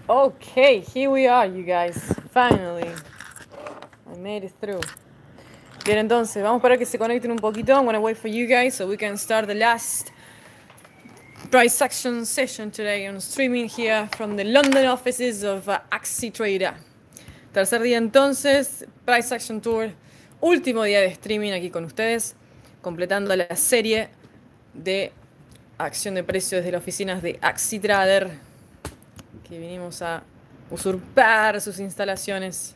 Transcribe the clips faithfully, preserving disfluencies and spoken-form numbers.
Okay, here we are, you guys. Finally. I made it through. Bien, entonces, vamos para que se conecten un poquito. I'm gonna wait for you guys so we can start the last price action session today on streaming here from the London offices of uh, Axitrader. Tercer día entonces, price action tour. Último día de streaming aquí con ustedes, completando la serie de acción de precios de las oficinas de Axitrader, que vinimos a usurpar sus instalaciones.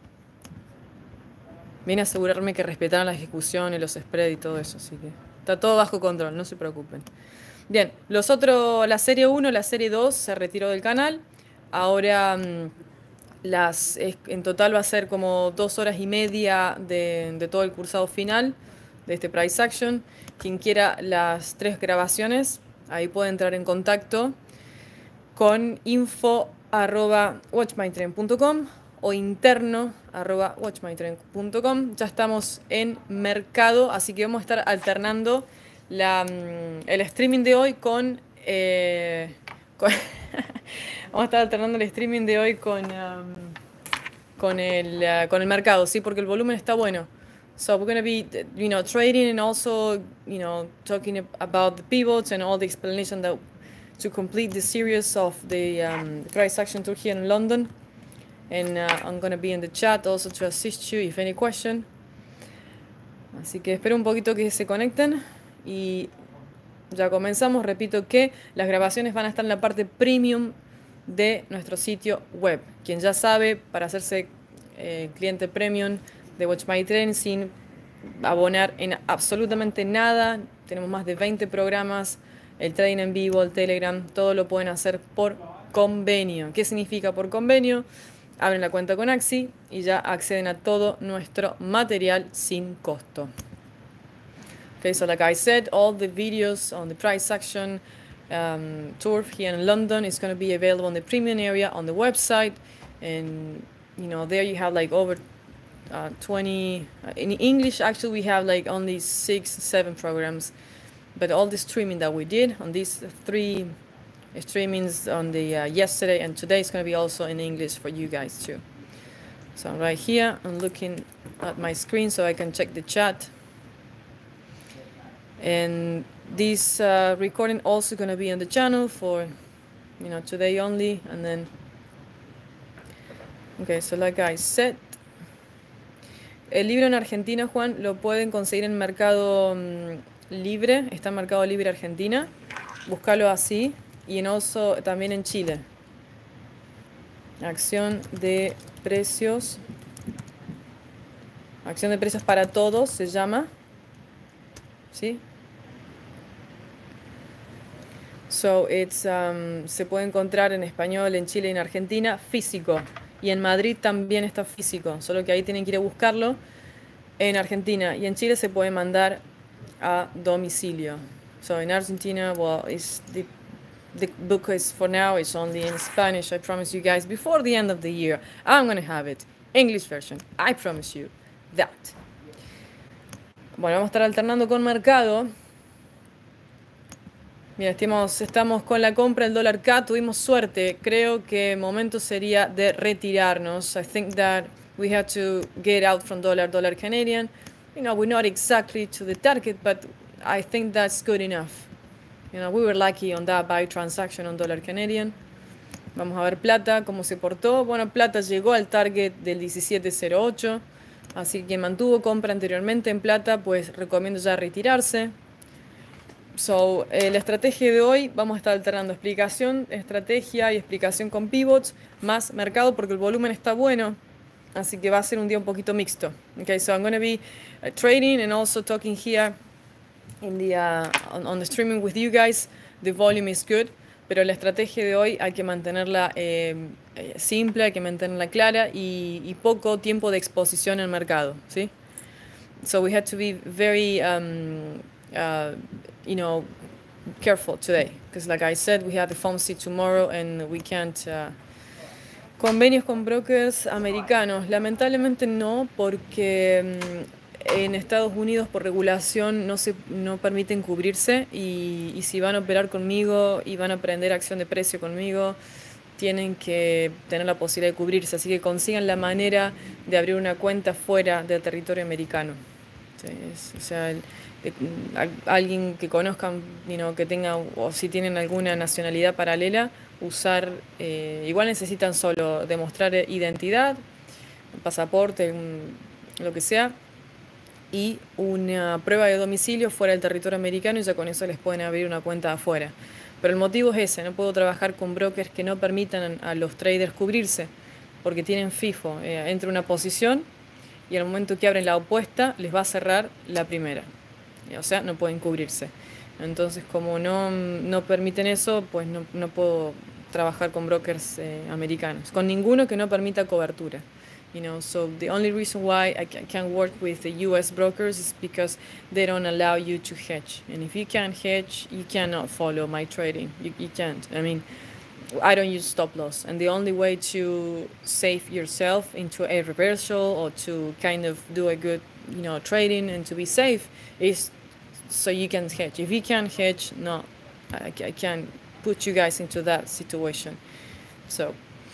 Vine a asegurarme que respetaran la ejecución y los spreads y todo eso, así que está todo bajo control, no se preocupen. Bien, los otros, la serie uno, la serie dos se retiró del canal. Ahora mmm, las, en total va a ser como dos horas y media de, de todo el cursado final de este price action. Quien quiera las tres grabaciones, ahí puede entrar en contacto con info arroba watchmytrend punto com o interno arroba watchmytrend punto com. Ya estamos en mercado, así que vamos a estar alternando la, el streaming de hoy con... Eh, con vamos a estar alternando el streaming de hoy con, um, con, el, uh, con el mercado, ¿sí? Porque el volumen está bueno. So we're going to be, you know, trading and also, you know, talking about the pivots and all the explanation that to complete the series of the, um, the price action tour here in London. And uh, I'm going to be in the chat also to assist you if any question. Así que espero un poquito que se conecten y ya comenzamos. Repito que las grabaciones van a estar en la parte premium de nuestro sitio web. Quien ya sabe, para hacerse eh, cliente premium de WatchMyTrend sin abonar en absolutamente nada, tenemos más de veinte programas, el trading en vivo, el Telegram, todo lo pueden hacer por convenio. ¿Qué significa por convenio? Abren la cuenta con Axi y ya acceden a todo nuestro material sin costo. Okay, so like I said, all the videos on the price action um, tour here in London is going to be available on the premium area on the website, and you know there you have like over uh, twenty uh, in English. Actually, we have like only six, seven programs, but all the streaming that we did on these three streamings on the uh, yesterday and today is going to be also in English for you guys too. So right here, I'm looking at my screen so I can check the chat. And this uh, recording also going to be on the channel for, you know, today only. And then, okay, so like I said, el libro en Argentina, Juan, lo pueden conseguir en Mercado um, Libre. Está en Mercado Libre Argentina. Búscalo así. Y en also, también en Chile. Acción de precios. Acción de precios para todos se llama. ¿Sí? So it's, um, se puede encontrar en español, en Chile y en Argentina, físico. Y en Madrid también está físico, solo que ahí tienen que ir a buscarlo. En Argentina y en Chile se puede mandar a domicilio. So in Argentina, well, it's the, the book is for now, it's only in Spanish. I promise you guys, before the end of the year, I'm going to have it. English version. I promise you that. Bueno, vamos a estar alternando con mercado. Mira, estamos, estamos con la compra del dólar C A D, tuvimos suerte. Creo que el momento sería de retirarnos. I think that we have to get out from dollar, dollar Canadian. You know, we're not exactly to the target, but I think that's good enough. You know, we were lucky on that buy transaction on dollar Canadian. Vamos a ver plata, cómo se portó. Bueno, plata llegó al target del diecisiete cero ocho. Así que mantuvo compra anteriormente en plata, pues recomiendo ya retirarse. So, eh, la estrategia de hoy, vamos a estar alternando explicación, estrategia y explicación con pivots, más mercado porque el volumen está bueno, así que va a ser un día un poquito mixto. Okay, so I'm going to be uh, trading and also talking here in the, uh, on, on the streaming with you guys. The volume is good, pero la estrategia de hoy hay que mantenerla eh, simple, hay que mantenerla clara y, y poco tiempo de exposición en el mercado, ¿sí? So we had to be very... Um, uh, you know, careful today, because like I said, we have the F O M C tomorrow and we can't... Uh, convenios con brokers americanos, lamentablemente no, porque um, en Estados Unidos por regulación no se no permiten cubrirse y, y si van a operar conmigo y van a aprender acción de precio conmigo, tienen que tener la posibilidad de cubrirse, así que consigan la manera de abrir una cuenta fuera del territorio americano. Sí, es, o sea, el, de, a, alguien que conozcan, you know, que tenga, o si tienen alguna nacionalidad paralela, usar, eh, igual necesitan solo demostrar identidad, pasaporte, un, lo que sea, y una prueba de domicilio fuera del territorio americano, y ya con eso les pueden abrir una cuenta afuera. Pero el motivo es ese, no puedo trabajar con brokers que no permitan a los traders cubrirse, porque tienen FIFO, eh, entra una posición y al momento que abren la opuesta les va a cerrar la primera, o sea, no pueden cubrirse. Entonces, como no, no permiten eso, pues no, no puedo trabajar con brokers eh, americanos, con ninguno que no permita cobertura. You know, so the only reason why I can't work with the U S brokers is because they don't allow you to hedge. And if you can't hedge, you cannot follow my trading. You, you can't. I mean, I don't use stop loss. And the only way to save yourself into a reversal or to kind of do a good, you know, trading and to be safe is so you can hedge. If you can't hedge, no, I, I can't put you guys into that situation. So,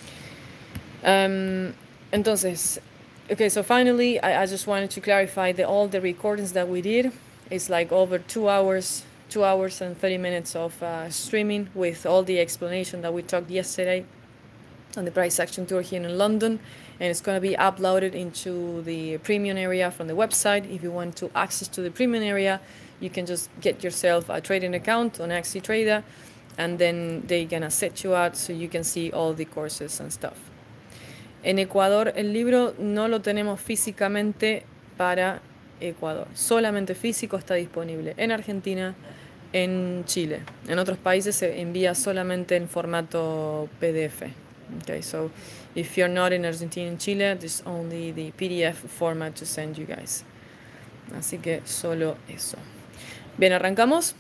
um, entonces, okay, so finally, I, I just wanted to clarify that all the recordings that we did is like over two hours, two hours and thirty minutes of uh, streaming with all the explanation that we talked yesterday on the price action tour here in London, and it's going to be uploaded into the premium area from the website. If you want to access to the premium area, you can just get yourself a trading account on AxiTrader, and then they're going to set you out so you can see all the courses and stuff. En Ecuador el libro no lo tenemos físicamente para Ecuador, solamente físico está disponible en Argentina, en Chile. En otros países se envía solamente en formato P D F. Okay, so if you're not in Argentina and Chile, there's only the P D F format to send you guys. Así que solo eso. Bien, arrancamos.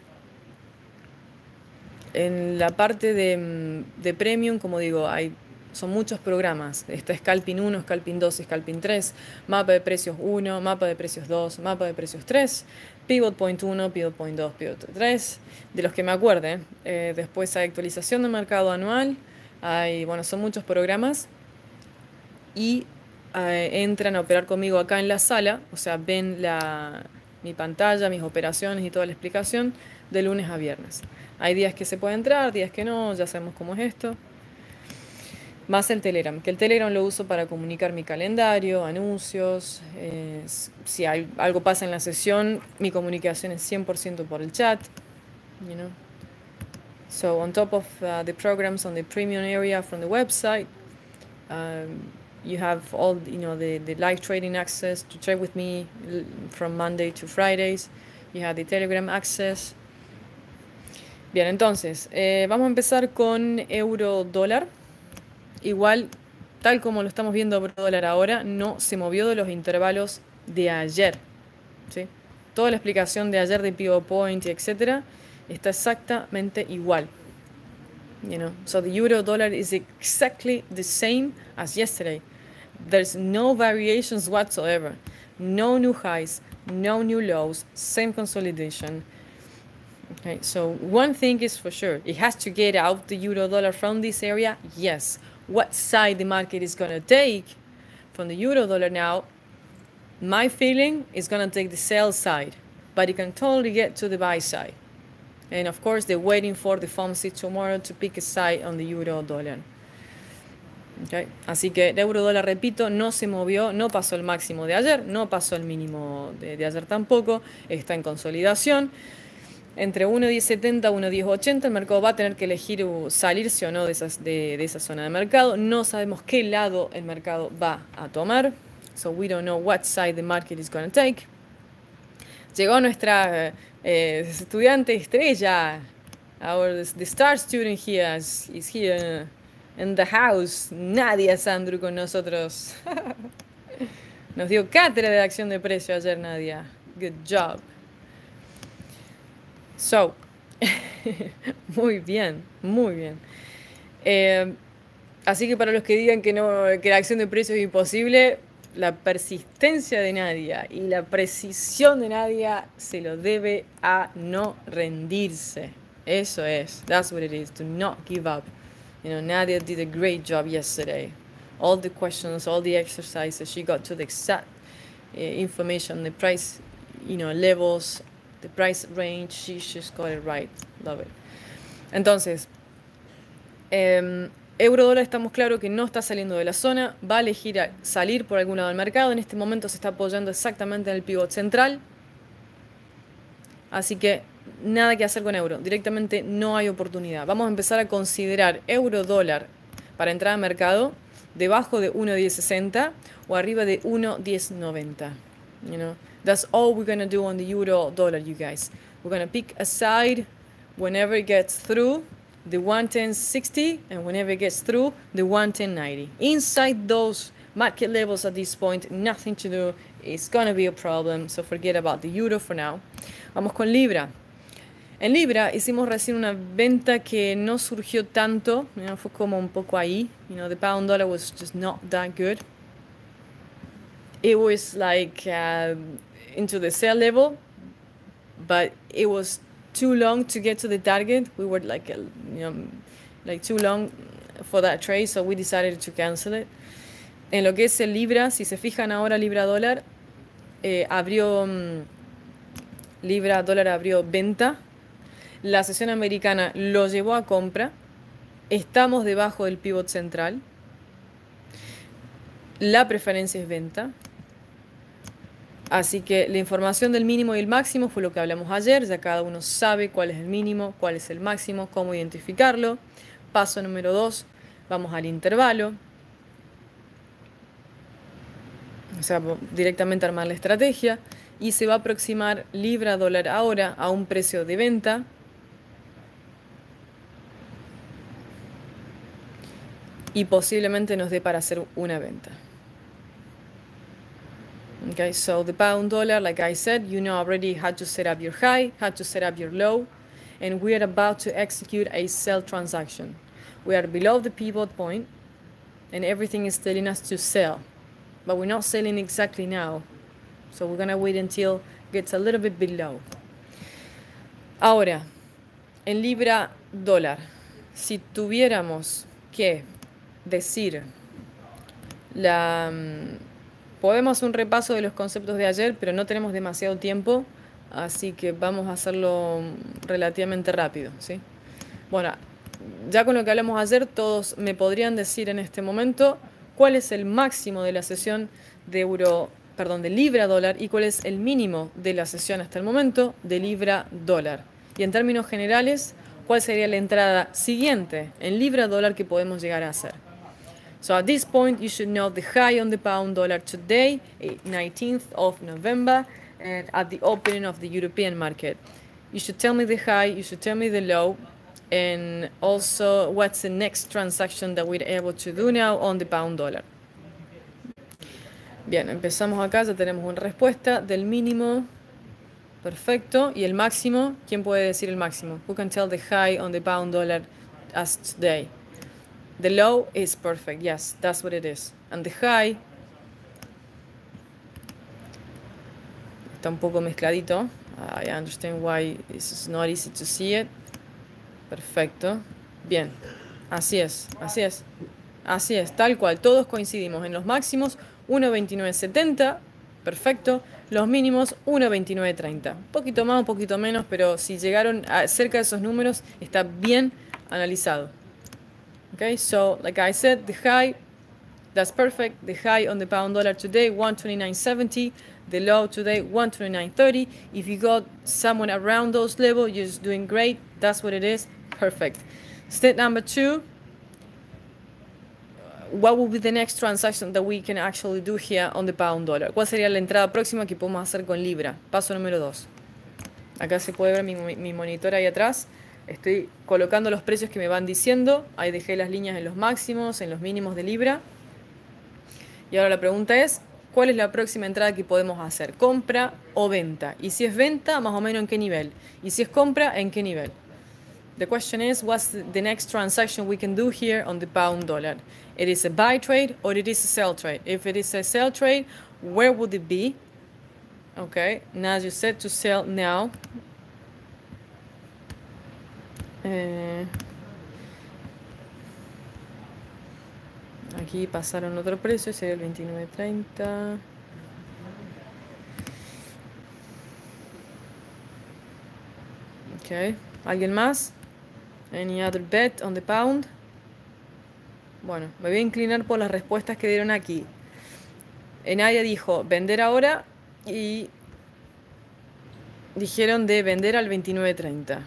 En la parte de, de Premium, como digo, hay son muchos programas. Está Scalping uno, Scalping dos, Scalping tres, mapa de precios uno, mapa de precios dos, mapa de precios tres, Pivot Point uno, Pivot Point dos, Pivot tres, de los que me acuerde. Eh, después hay actualización de mercado anual, hay, bueno, son muchos programas y eh, entran a operar conmigo acá en la sala, o sea, ven la, mi pantalla, mis operaciones y toda la explicación de lunes a viernes. Hay días que se puede entrar, días que no, ya sabemos cómo es esto. Más el Telegram, que el Telegram lo uso para comunicar mi calendario, anuncios, eh, si hay, algo pasa en la sesión, mi comunicación es cien por ciento por el chat, you know. So on top of uh, the programs on the premium area from the website, um, you have all, you know, the, the live trading access to trade with me from Monday to Fridays. You have the Telegram access. Bien, entonces, eh, vamos a empezar con euro dólar. Igual, tal como lo estamos viendo por dólar ahora, no se movió de los intervalos de ayer, ¿sí? Toda la explicación de ayer de Pivot Point, etcétera, está exactamente igual. You know, so the euro dollar is exactly the same as yesterday. There's no variations whatsoever. No new highs, no new lows, same consolidation. Okay, so one thing is for sure, it has to get out the euro dollar from this area, yes. What side the market is going to take from the euro dollar now, my feeling is going to take the sell side, but it can totally get to the buy side. And of course, they're waiting for the F O M C tomorrow to pick a side on the euro dollar. Okay. Así que el euro dólar, repito, no se movió, no pasó el máximo de ayer, no pasó el mínimo de, de ayer tampoco, está en consolidación. Entre uno diez setenta y uno diez ochenta, el mercado va a tener que elegir salirse o no de, esas, de, de esa zona de mercado. No sabemos qué lado el mercado va a tomar. So we don't know what side the market is going to take. Llegó nuestra eh, estudiante estrella. Our, the star student here is, is here in the house. Nadia Sandru con nosotros. Nos dio cátedra de acción de precio ayer, Nadia. Good job. So, muy bien, muy bien. Eh, así que para los que digan que, no, que la acción de precios es imposible, la persistencia de Nadia y la precisión de Nadia se lo debe a no rendirse. Eso es, that's what it is, to not give up. You know, Nadia did a great job yesterday. All the questions, all the exercises, she got to the exact uh, information, the price, you know, levels, the price range, she just got it right. Love it. Entonces, eh, euro dólar estamos claros que no está saliendo de la zona, va a elegir a salir por algún lado del mercado. En este momento se está apoyando exactamente en el pivot central. Así que nada que hacer con euro, directamente no hay oportunidad. Vamos a empezar a considerar euro dólar para entrar al mercado debajo de uno diez sesenta o arriba de uno diez noventa. You know, that's all we're going to do on the euro dollar, you guys. We're going to pick a side whenever it gets through the one ten sixty and whenever it gets through the one ten ninety. Inside those market levels at this point, nothing to do. It's going to be a problem, so forget about the euro for now. Vamos con Libra. En Libra hicimos recién una venta que no surgió tanto, you know, fue como un poco ahí. You know, the pound dollar was just not that good. It was like uh, into the sell level, but it was too long to get to the target. We were like, you know, like too long for that trade, so we decided to cancel it. En lo que es el Libra, si se fijan ahora Libra dólar, eh, abrió um, Libra dólar abrió venta. La sesión americana lo llevó a compra. Estamos debajo del pivot central. La preferencia es venta. Así que la información del mínimo y el máximo fue lo que hablamos ayer. Ya cada uno sabe cuál es el mínimo, cuál es el máximo, cómo identificarlo. Paso número dos, vamos al intervalo. O sea, directamente armar la estrategia. Y se va a aproximar Libra dólar ahora a un precio de venta. Y posiblemente nos dé para hacer una venta. Okay, so the pound dollar, like I said, you know already how to set up your high, how to set up your low, and we are about to execute a sell transaction. We are below the pivot point, and everything is telling us to sell, but we're not selling exactly now, so we're gonna wait until it gets a little bit below. Ahora, en Libra dólar, si tuviéramos que decir la... Podemos hacer un repaso de los conceptos de ayer, pero no tenemos demasiado tiempo, así que vamos a hacerlo relativamente rápido, ¿sí? Bueno, ya con lo que hablamos ayer, todos me podrían decir en este momento cuál es el máximo de la sesión de euro, perdón, de libra dólar y cuál es el mínimo de la sesión hasta el momento de libra dólar. Y en términos generales, cuál sería la entrada siguiente en libra dólar que podemos llegar a hacer. So at this point, you should know the high on the pound dollar today, nineteenth of November, and at the opening of the European market. You should tell me the high, you should tell me the low, and also what's the next transaction that we're able to do now on the pound dollar. Bien, empezamos acá, ya tenemos una respuesta del mínimo. Perfecto. Y el máximo, ¿quién puede decir el máximo? Who can tell the high on the pound dollar as today? The low is perfect, yes, that's what it is. And the high está un poco mezcladito. I understand why it's not easy to see it. Perfecto. Bien, así es, así es. Así es, tal cual. Todos coincidimos en los máximos uno veintinueve setenta. Perfecto. Los mínimos uno veintinueve treinta. Un poquito más, un poquito menos, pero si llegaron a cerca de esos números, está bien analizado. Okay, so like I said, the high, that's perfect. The high on the pound dollar today, one twenty-nine seventy. The low today, one twenty-nine thirty. If you got someone around those levels, you're just doing great. That's what it is. Perfect. Step number two. What will be the next transaction that we can actually do here on the pound dollar? ¿Cuál sería la entrada próxima que podemos hacer con Libra? Paso número dos. Acá se puede ver mi, mi monitor ahí atrás. Estoy colocando los precios que me van diciendo. Ahí dejé las líneas en los máximos, en los mínimos de Libra. Y ahora la pregunta es, ¿cuál es la próxima entrada que podemos hacer? ¿Compra o venta? Y si es venta, más o menos en qué nivel. Y si es compra, ¿en qué nivel? The question is, what's the next transaction we can do here on the pound dollar? It is a buy trade or it is a sell trade. If it is a sell trade, where would it be? Okay, now you said to sell now. Uh, Aquí pasaron otro precio, sería el veintinueve treinta. Ok, ¿alguien más? Any other bet on the pound? Bueno, me voy a inclinar por las respuestas que dieron aquí. Enadia dijo vender ahora y dijeron de vender al veintinueve treinta.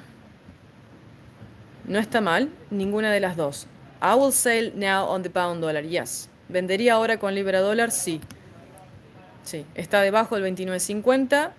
No está mal, ninguna de las dos. I will sell now on the pound dollar, yes. ¿Vendería ahora con libra dólar? Sí. Sí, está debajo del veintinueve cincuenta.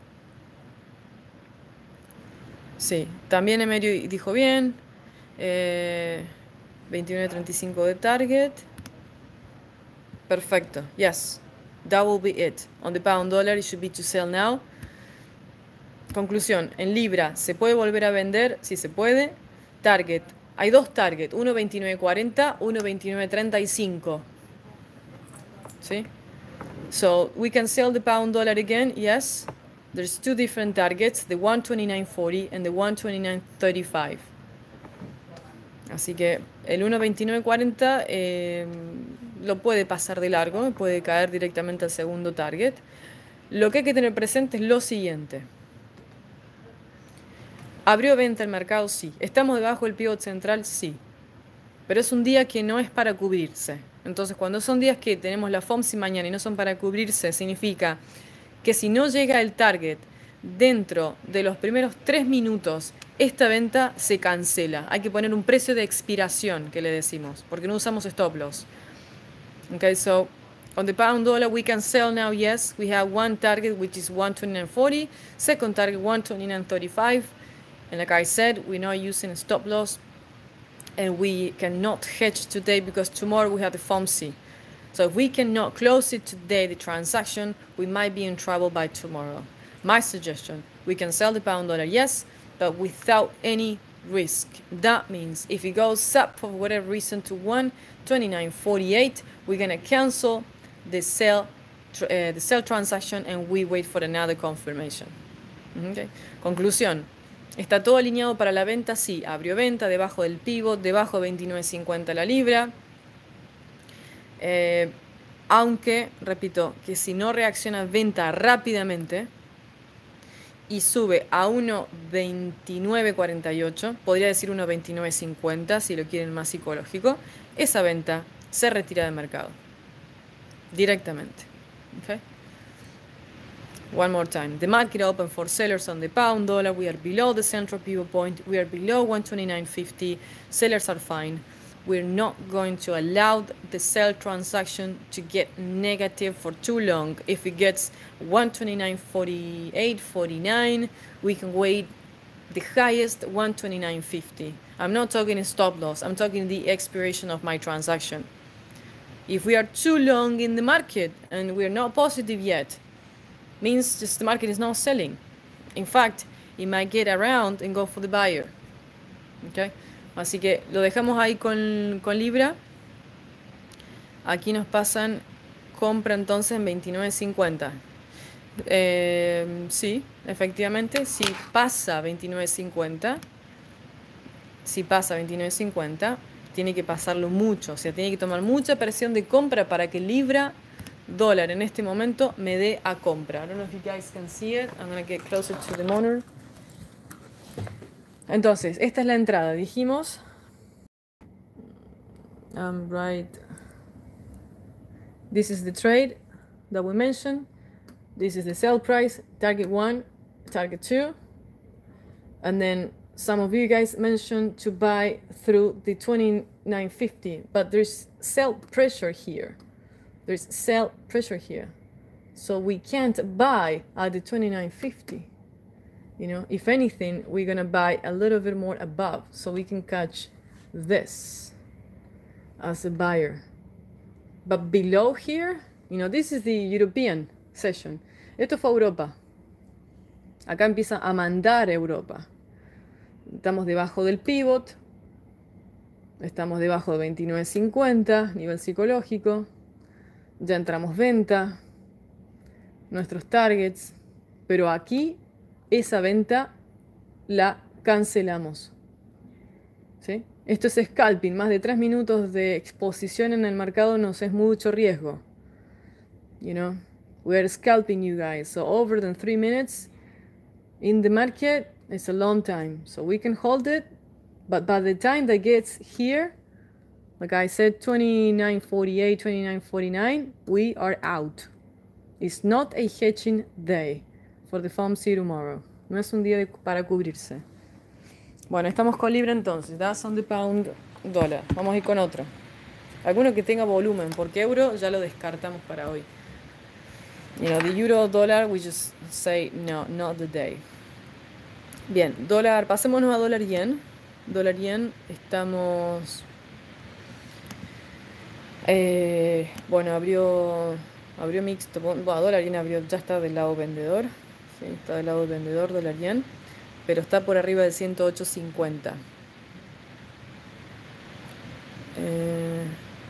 Sí, también Emerio dijo bien. Eh, veintinueve treinta y cinco de target. Perfecto, yes. That will be it. On the pound dollar, it should be to sell now. Conclusión, en libra, ¿se puede volver a vender? Sí se puede. Target, hay dos target, uno veintinueve cuarenta, uno veintinueve treinta y cinco. ¿Sí? So, we can sell the pound dollar again, yes. There's two different targets, the one twenty-nine forty and the one twenty-nine thirty-five. Así que el uno veintinueve cuarenta eh, lo puede pasar de largo, puede caer directamente al segundo target. Lo que hay que tener presente es lo siguiente. ¿Abrió venta el mercado? Sí. ¿Estamos debajo del pivot central? Sí. Pero es un día que no es para cubrirse. Entonces, cuando son días que tenemos la F O M C mañana y no son para cubrirse, significa que si no llega el target dentro de los primeros tres minutos, esta venta se cancela. Hay que poner un precio de expiración, que le decimos, porque no usamos stop loss. Okay, so on the pound dollar, we can sell now, yes. We have one target, which is one twenty-nine forty. Second target, one twenty-nine thirty-five. And like I said, we're not using a stop loss. And we cannot hedge today because tomorrow we have the F O M C. So if we cannot close it today, the transaction, we might be in trouble by tomorrow. My suggestion, we can sell the pound dollar, yes, but without any risk. That means if it goes up for whatever reason to one twenty-nine forty-eight, we're going to cancel the sell, uh, the sell transaction and we wait for another confirmation. Okay. Conclusión. ¿Está todo alineado para la venta? Sí. Abrió venta debajo del pivot, debajo de veintinueve cincuenta la libra. Eh, aunque, repito, que si no reacciona venta rápidamente y sube a uno veintinueve cuarenta y ocho, podría decir uno veintinueve cincuenta si lo quieren más psicológico, esa venta se retira del mercado directamente. Okay? One more time. The market open for sellers on the pound dollar. We are below the central pivot point. We are below one twenty-nine fifty. Sellers are fine. We're not going to allow the sell transaction to get negative for too long. If it gets one twenty-nine forty-eight, forty-nine, we can wait the highest one twenty-nine fifty. I'm not talking stop loss. I'm talking the expiration of my transaction. If we are too long in the market and we're not positive yet, means just the market is not selling. In fact, it might get around and go for the buyer. Okay? Así que lo dejamos ahí con, con Libra. Aquí nos pasan compra entonces en veintinueve cincuenta. Eh, sí, efectivamente, si pasa veintinueve cincuenta, si pasa veintinueve cincuenta, tiene que pasarlo mucho. O sea, tiene que tomar mucha presión de compra para que Libra dólar en este momento me dé a compra. I don't know if you guys can see it. I'm going to get closer to the monitor. Entonces, esta es la entrada. Dijimos, um, right, this is the trade that we mentioned. This is the sell price, target one, target two. And then some of you guys mentioned to buy through the twenty-nine fifty, but there's sell pressure here. There's sell pressure here. So we can't buy at the twenty-nine fifty. You know, if anything, we're going to buy a little bit more above so we can catch this as a buyer. But below here, you know, this is the European session. Esto fue Europa. Acá empieza a mandar Europa. Estamos debajo del pivot. Estamos debajo de veintinueve cincuenta, nivel psicológico. Ya entramos venta. Nuestros targets. Pero aquí esa venta la cancelamos. ¿Sí? Esto es scalping, más de tres minutos de exposición en el mercado nos es mucho riesgo. You know, we are scalping you guys. So over than three minutes in the market, it's a long time. So we can hold it, but by the time that gets here, like I said, twenty-nine forty-eight, twenty-nine forty-nine, we are out. It's not a hedging day for the F O M C tomorrow. No es un día de, para cubrirse. Bueno, estamos con Libra entonces. That's on the pound dólar. Vamos a ir con otro. Alguno que tenga volumen, porque euro ya lo descartamos para hoy. You know, the euro dollar, we just say no, not the day. Bien, dólar, pasémonos a dólar yen. Dólar yen, estamos. Eh, bueno, abrió. Abrió mixto. Bueno, dólar yen abrió, ya está del lado vendedor. Sí, está del lado vendedor, dólar yen. Pero está por arriba de ciento ocho cincuenta. Eh,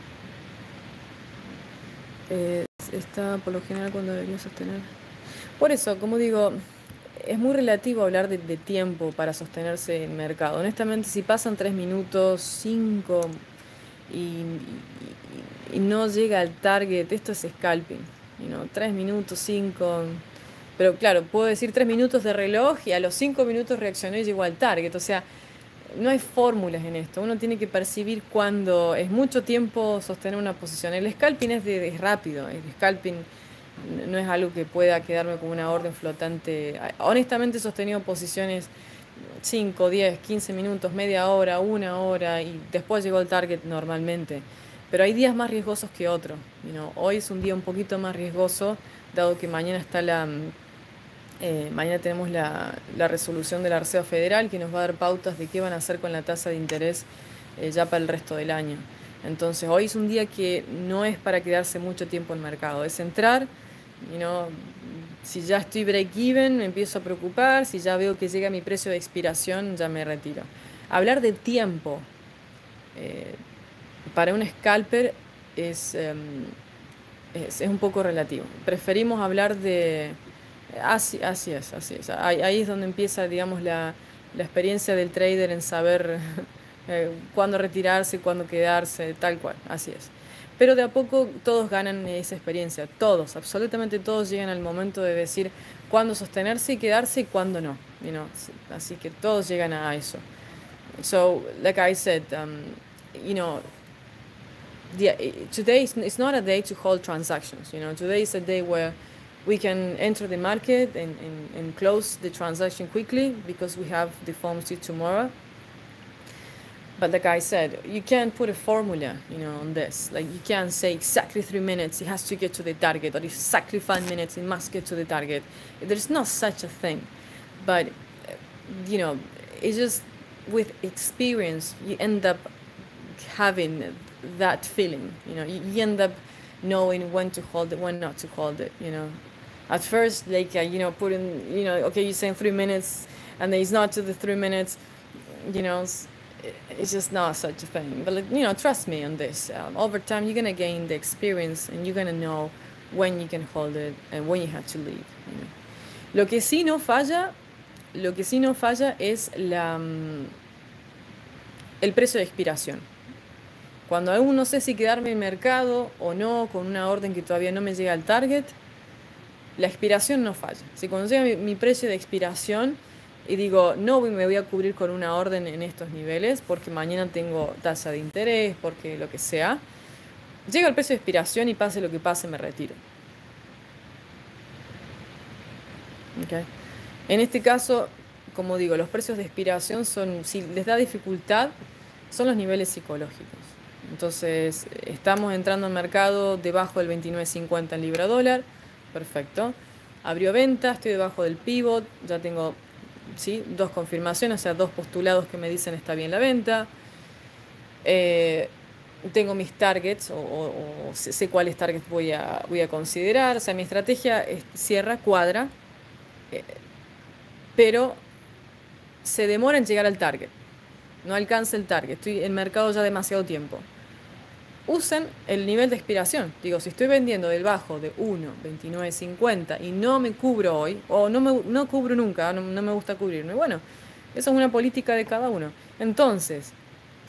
eh, está por lo general cuando debería sostener. Por eso, como digo, es muy relativo hablar de, de tiempo para sostenerse en mercado. Honestamente, si pasan tres minutos, cinco y, y, y no llega al target, esto es scalping. You know, tres minutos, cinco. Pero claro, puedo decir tres minutos de reloj y a los cinco minutos reaccionó y llegó al target. O sea, no hay fórmulas en esto. Uno tiene que percibir cuando es mucho tiempo sostener una posición. El scalping es, de, es rápido. El scalping no es algo que pueda quedarme como una orden flotante. Honestamente he sostenido posiciones cinco, diez, quince minutos, media hora, una hora y después llegó al target normalmente. Pero hay días más riesgosos que otros. You know, hoy es un día un poquito más riesgoso, dado que mañana está la... Eh, mañana tenemos la, la resolución de la Reserva Federal que nos va a dar pautas de qué van a hacer con la tasa de interés eh, ya para el resto del año. Entonces hoy es un día que no es para quedarse mucho tiempo en mercado, es entrar, you know, si ya estoy break-even me empiezo a preocupar, si ya veo que llega mi precio de expiración ya me retiro. Hablar de tiempo eh, para un scalper es, eh, es, es un poco relativo. Preferimos hablar de... Así, así es, así es. Ahí, ahí es donde empieza, digamos, la, la experiencia del trader en saber eh, cuándo retirarse, cuándo quedarse, tal cual, así es. Pero de a poco todos ganan esa experiencia, todos, absolutamente todos llegan al momento de decir cuándo sostenerse y quedarse y cuándo no, you know? Así que todos llegan a eso. So, like I said, um, you know, the, today is, it's not a day to hold transactions, you know, today is a day where we can enter the market and, and, and close the transaction quickly because we have the F O M C tomorrow. But like I said, you can't put a formula, you know, on this. Like you can't say exactly three minutes it has to get to the target, or exactly five minutes it must get to the target. There's not such a thing. But you know, it's just with experience you end up having that feeling. You know, you, you end up knowing when to hold it, when not to hold it. You know. At first, like, uh, you know, putting, you know, okay, you're saying three minutes, and then it's not to the three minutes, you know, it's, it's just not such a thing. But, like, you know, trust me on this. Um, over time, you're going to gain the experience, and you're going to know when you can hold it and when you have to leave. You know. Lo que sí no falla, lo que sí no falla es la, um, el precio de expiración. Cuando aún no sé si quedarme en mercado o no, con una orden que todavía no me llega al target, la expiración no falla. Si cuando llega mi, mi precio de expiración y digo, no me voy a cubrir con una orden en estos niveles porque mañana tengo tasa de interés, porque lo que sea, llega el precio de expiración y pase lo que pase, me retiro. Okay. En este caso, como digo, los precios de expiración son, si les da dificultad, son los niveles psicológicos. Entonces, estamos entrando al mercado debajo del veintinueve cincuenta en libra dólar. Perfecto. Abrió venta, estoy debajo del pivot, ya tengo, ¿sí?, dos confirmaciones, o sea, dos postulados que me dicen está bien la venta. Eh, tengo mis targets, o, o, o sé cuáles targets voy a, voy a considerar. O sea, mi estrategia es, cierra, cuadra, eh, pero se demora en llegar al target. No alcanza el target, estoy en mercado ya demasiado tiempo. Usen el nivel de expiración. Digo, si estoy vendiendo del bajo de uno veintinueve cincuenta y no me cubro hoy, o no, me, no cubro nunca, no, no me gusta cubrirme, bueno, esa es una política de cada uno. Entonces,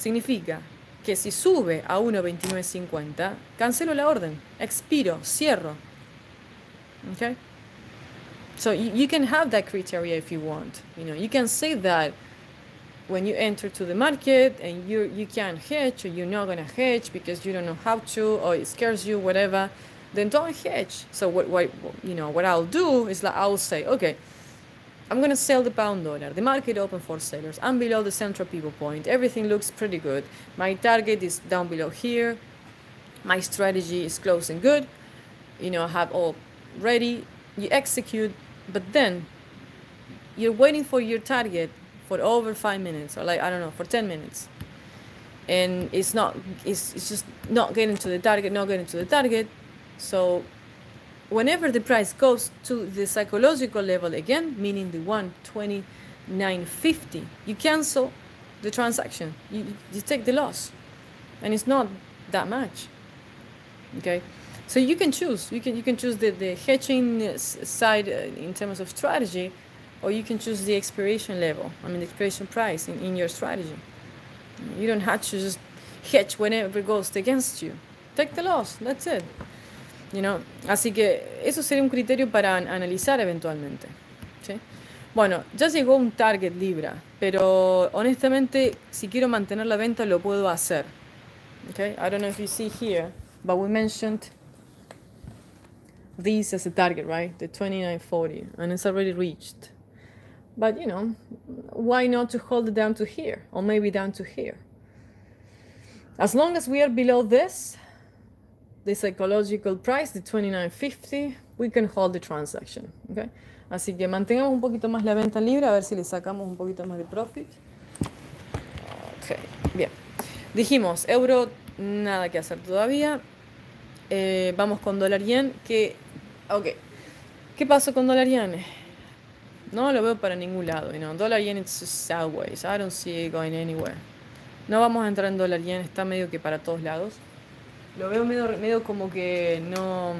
significa que si sube a uno veintinueve cincuenta, cancelo la orden, expiro, cierro. Okay? So you, you can have that criteria if you want. You know, you can say that when you enter to the market and you you can't hedge, or you're not gonna hedge because you don't know how to, or it scares you, whatever, then don't hedge. So what what you know what I'll do is like I'll say, okay, I'm gonna sell the pound dollar. The market open for sellers. I'm below the central pivot point. Everything looks pretty good. My target is down below here. My strategy is closing good. You know, I have all ready. You execute, but then you're waiting for your target for over five minutes, or like I don't know, for ten minutes, and it's not. It's it's just not getting to the target, not getting to the target. So whenever the price goes to the psychological level again, meaning the one twenty-nine fifty, you cancel the transaction. You, you take the loss. And it's not that much. Okay? So you can choose. You can you can choose the, the hedging side in terms of strategy, or you can choose the expiration level, I mean the expiration price in, in your strategy. You don't have to just hedge whenever it goes against you. Take the loss. That's it. You know? Así que eso sería un criterio para an analizar eventualmente. ¿Sí? Bueno, ya llegó un target Libra, pero honestamente si quiero mantener la venta lo puedo hacer. Okay? I don't know if you see here, but we mentioned this as a target, right? The twenty-nine forty, and it's already reached. But you know, why not to hold it down to here, or maybe down to here? As long as we are below this, the psychological price, the twenty-nine fifty, we can hold the transaction, okay? Así que mantengamos un poquito más la venta libre, a ver si le sacamos un poquito más de profit. Ok, bien. Dijimos, euro, nada que hacer todavía. Eh, vamos con dólar yen, que, ok. ¿Qué pasó con dólar yen? No lo veo para ningún lado, you know. Dólar yen it's just sideways. I don't see it going anywhere. No vamos a entrar en dólar yen, está medio que para todos lados. Lo veo medio, medio como que no...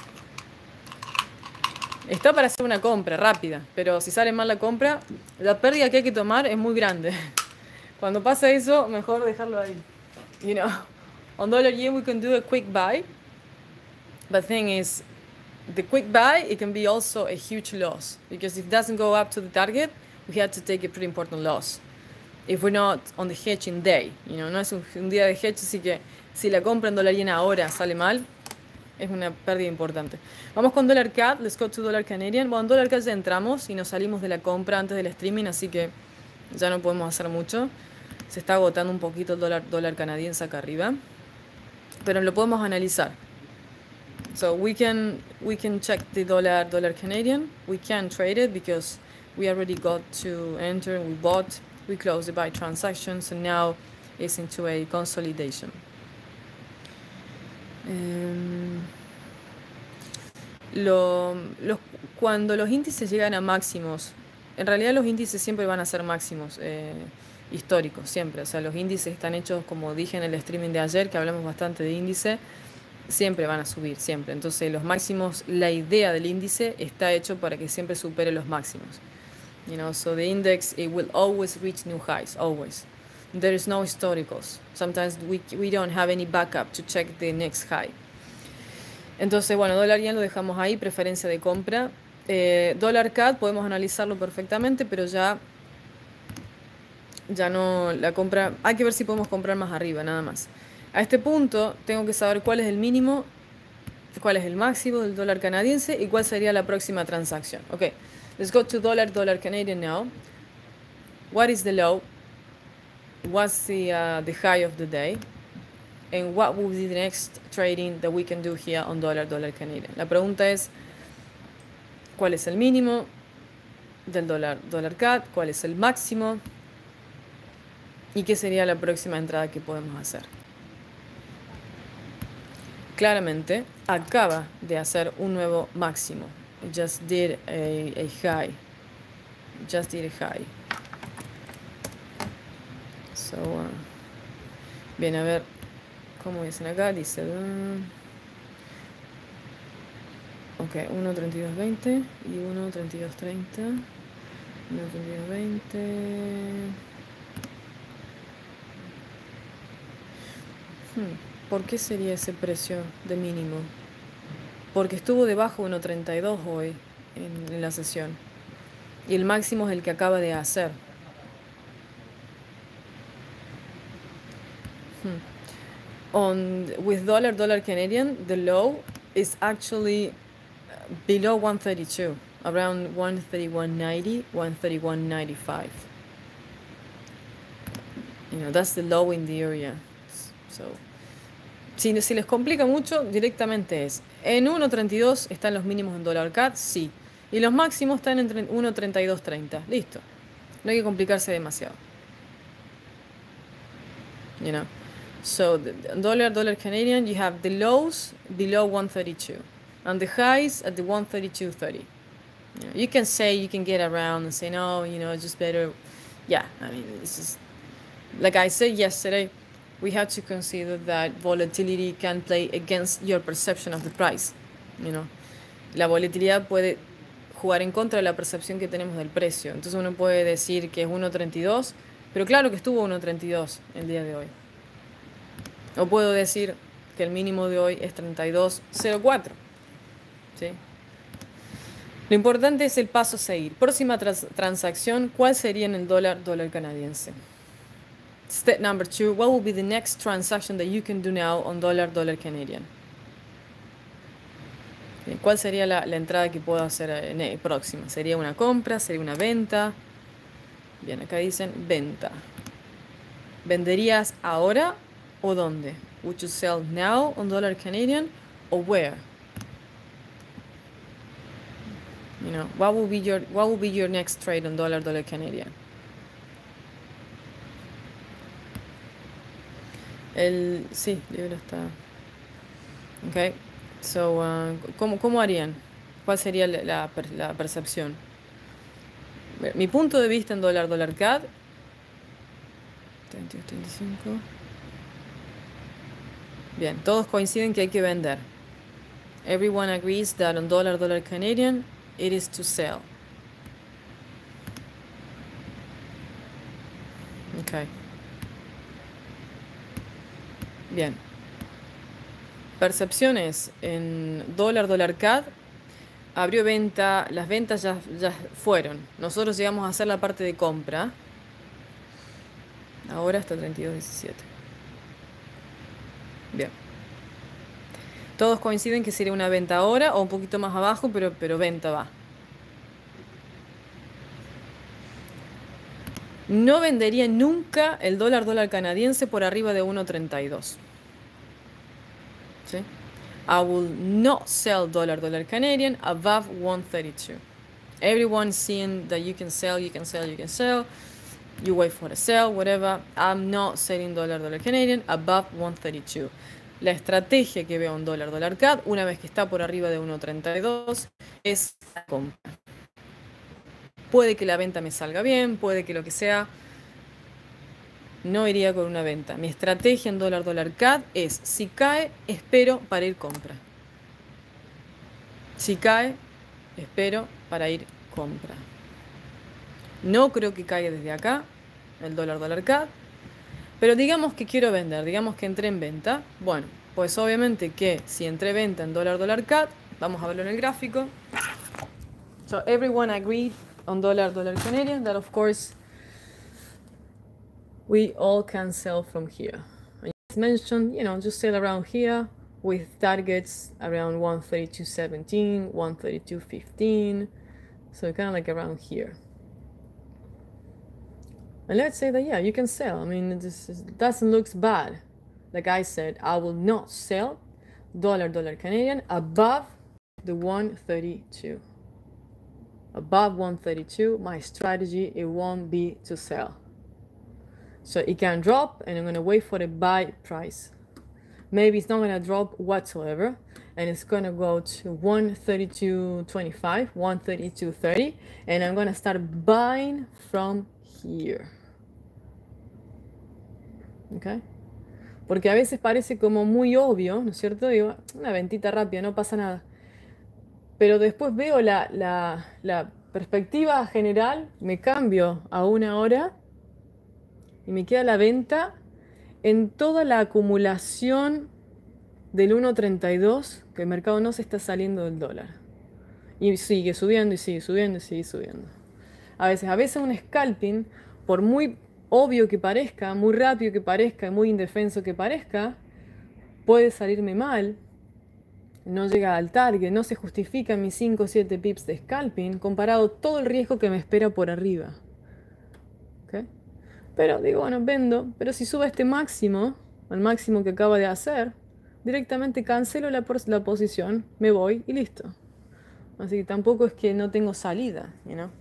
Está para hacer una compra rápida, pero si sale mal la compra, la pérdida que hay que tomar es muy grande. Cuando pasa eso, mejor dejarlo ahí. You know, on dollar yen we can do a quick buy. But the thing is, the quick buy, it can be also a huge loss. Because if it doesn't go up to the target, we have to take a pretty important loss. If we're not on the hedging day. You know, no es un, un día de hedge, así que si la compra en dólar yen ahora sale mal, es una pérdida importante. Vamos con dólar C A D, let's go to dólar Canadian. Bueno, en dólar C A D ya entramos y nos salimos de la compra antes del streaming, así que ya no podemos hacer mucho. Se está agotando un poquito el dólar, dólar canadiense acá arriba, pero lo podemos analizar. So we can we can check the dollar dollar Canadian. We can trade it because we already got to enter. We bought. We closed the buy transactions, and now it's into a consolidation. Um, lo, los, cuando los índices llegan a máximos, en realidad los índices siempre van a ser máximos eh, históricos, siempre. O sea, los índices están hechos, como dije en el streaming de ayer, que hablamos bastante de índice, siempre van a subir, siempre. Entonces los máximos, la idea del índice está hecho para que siempre supere los máximos. You know, so the index, it will always reach new highs, always. There is no historicals. Sometimes we, we don't have any backup to check the next high. Entonces, bueno, dólar yen lo dejamos ahí, preferencia de compra. Eh, dólar C A D podemos analizarlo perfectamente, pero ya, ya no la compra. Hay que ver si podemos comprar más arriba, nada más. A este punto tengo que saber cuál es el mínimo, cuál es el máximo del dólar canadiense y cuál sería la próxima transacción. Ok, let's go to dollar, dollar Canadian now. What is the low? What's the, uh, the high of the day? And what will be the next trading that we can do here on dollar, dollar Canadian? La pregunta es, ¿cuál es el mínimo del dólar, dólar C A D? ¿Cuál es el máximo? ¿Y qué sería la próxima entrada que podemos hacer? Claramente, acaba de hacer un nuevo máximo. It just did a, a high. It just did a high. So, uh, bien, a ver, ¿cómo dicen acá? Dice, uh, ok, uno treinta y dos veinte y uno treinta y dos treinta, uno treinta y dos veinte, Hmm, ¿Por qué sería ese precio de mínimo? Porque estuvo debajo de uno treinta y dos hoy en, en la sesión. Y el máximo es el que acaba de hacer. Hmm. On with dollar dollar Canadian, the low is actually below one thirty-two, around one thirty-one ninety, one thirty-one ninety-five. You know, that's the low in the area. So, si, si les complica mucho, directamente es. En uno treinta y dos están los mínimos en dólar C A D, sí. Y los máximos están en uno treinta y dos treinta. Listo. No hay que complicarse demasiado. You know. So, the, the dollar, dollar Canadian, you have the lows below one thirty-two. And the highs at the one thirty-two thirty. You know, you can say, you can get around and say, no, you know, it's just better. Yeah, I mean, this is, like I said yesterday, we have to consider that volatility can play against your perception of the price. You know, la volatilidad puede jugar en contra de la percepción que tenemos del precio. Entonces uno puede decir que es uno treinta y dos, pero claro que estuvo uno treinta y dos el día de hoy. O puedo decir que el mínimo de hoy es treinta y dos cero cuatro. ¿Sí? Lo importante es el paso a seguir. Próxima trans transacción, ¿cuál sería en el dólar dólar canadiense? Step number two, what will be the next transaction that you can do now on dollar dollar Canadian? ¿Cuál sería la, la entrada que puedo hacer en, eh, próxima? ¿Sería una compra? ¿Sería una venta? Bien, acá dicen venta. ¿Venderías ahora o dónde? Would you sell now on dollar Canadian or where? You know, what will be your what will be your next trade on dollar dollar Canadian? El sí, el libro está. Okay. So, uh, ¿cómo, ¿cómo harían? ¿Cuál sería la, la, la percepción? Mi punto de vista en dólar dólar C A D treinta y dos treinta y cinco. Bien, todos coinciden que hay que vender. Everyone agrees that on dollar dollar Canadian it is to sell. Okay. Bien. Percepciones en dólar dólar C A D. Abrió venta, las ventas ya, ya fueron. Nosotros llegamos a hacer la parte de compra. Ahora está treinta y dos diecisiete. Bien. Todos coinciden que sería una venta ahora o un poquito más abajo, pero, pero venta va. No vendería nunca el dólar dólar canadiense por arriba de uno treinta y dos. ¿Sí? I will not sell dollar dollar Canadian above one thirty-two. Everyone's seeing that you can sell, you can sell, you can sell. You wait for the sale, whatever. I'm not selling dollar dollar Canadian above one thirty-two. La estrategia que veo en dólar dólar C A D, una vez que está por arriba de uno treinta y dos, es la compra. Puede que la venta me salga bien, puede que lo que sea. No iría con una venta. Mi estrategia en dólar dólar C A D es, si cae, espero para ir compra. Si cae, espero para ir compra. No creo que caiga desde acá, el dólar dólar C A D. Pero digamos que quiero vender, digamos que entré en venta. Bueno, pues obviamente que si entré venta en dólar dólar C A D, vamos a verlo en el gráfico. So everyone agreed on dollar dollar Canadian that of course we all can sell from here. I just mentioned, you know, just sell around here with targets around one thirty-two seventeen, one thirty-two fifteen. So kind of like around here. And let's say that, yeah, you can sell. I mean, this is, doesn't look bad. Like I said, I will not sell dollar dollar Canadian above the one thirty-two. Above one thirty-two, my strategy, it won't be to sell. So it can drop and I'm going to wait for the buy price. Maybe it's not going to drop whatsoever and it's going to go to one thirty-two twenty-five, one thirty-two thirty, and I'm going to start buying from here. Okay? Porque a veces parece como muy obvio, ¿no es cierto? Digo, una ventita rápida, no pasa nada. Pero después veo la, la, la perspectiva general, me cambio a una hora y me queda la venta en toda la acumulación del uno treinta y dos, que el mercado no se está saliendo del dólar. Y sigue subiendo y sigue subiendo y sigue subiendo. A veces, a veces un scalping, por muy obvio que parezca, muy rápido que parezca, muy indefenso que parezca, puede salirme mal, no llega al target, no se justifica mis cinco o siete pips de scalping comparado todo el riesgo que me espera por arriba. ¿Okay? Pero digo, bueno, vendo, pero si sube este máximo, al máximo que acaba de hacer, directamente cancelo la, la posición, me voy y listo. Así que tampoco es que no tengo salida, you know.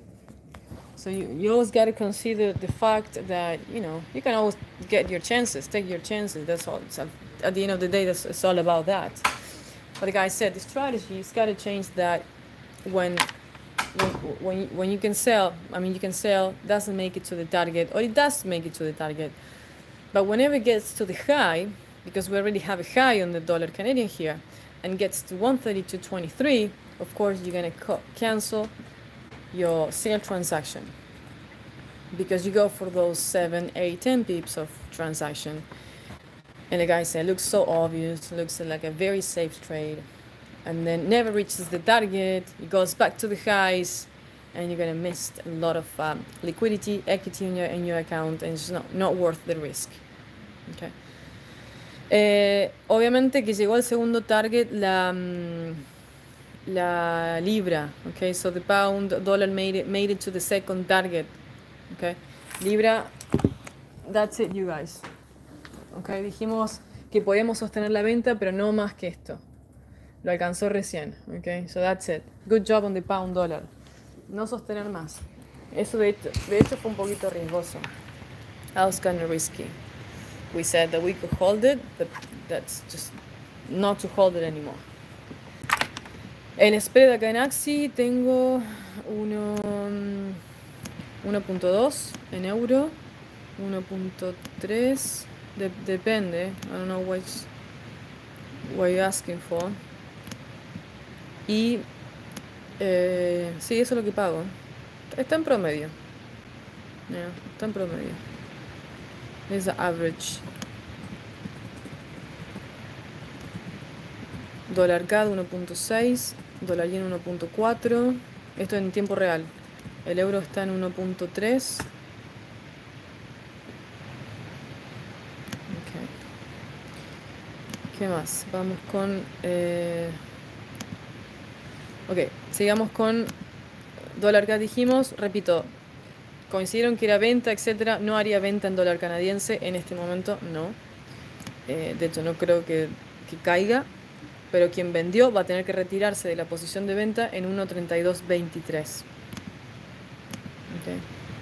So you, you always got to consider the fact that, you know, you can always get your chances, take your chances. That's all. It's, at the end of the day, that's, it's all about that. But like I said, the strategy, it's got to change that when, when, when, you, when you can sell, I mean, you can sell, doesn't make it to the target, or it does make it to the target. But whenever it gets to the high, because we already have a high on the dollar Canadian here, and gets to one thirty-two twenty-three, of course, you're going to cancel your sale transaction, because you go for those seven, eight, ten pips of transaction. And like I said, it looks so obvious, looks like a very safe trade, and then never reaches the target, it goes back to the highs, and you're going to miss a lot of um, liquidity, equity in your, in your account, and it's not, not worth the risk. Okay. Eh, obviamente que llegó al segundo target la... Um, la libra, okay, so the pound dollar made it made it to the second target, okay, libra, that's it, you guys, okay, dijimos que podíamos sostener la venta, pero no más que esto, lo alcanzó recién, okay, so that's it, good job on the pound dollar, no sostener más, eso de hecho, de hecho fue un poquito riesgoso, that was kind of risky, we said that we could hold it, but that's just not to hold it anymore. El spread acá en Axi tengo uno punto dos en euro, uno punto tres, de, depende, I don't know what, what you're asking for. Y eh, sí, eso es lo que pago. Está en promedio. Yeah, está en promedio. Es average. Dólar C A D uno punto seis, dólar yen uno punto cuatro, esto en tiempo real. El euro está en uno punto tres. Okay. ¿Qué más? Vamos con... Eh... Ok, sigamos con dólar C A D dijimos, repito, coincidieron que era venta, etcétera. No haría venta en dólar canadiense en este momento, no. Eh, de hecho, no creo que, que caiga. Pero quien vendió va a tener que retirarse de la posición de venta en uno treinta y dos veintitrés. Okay.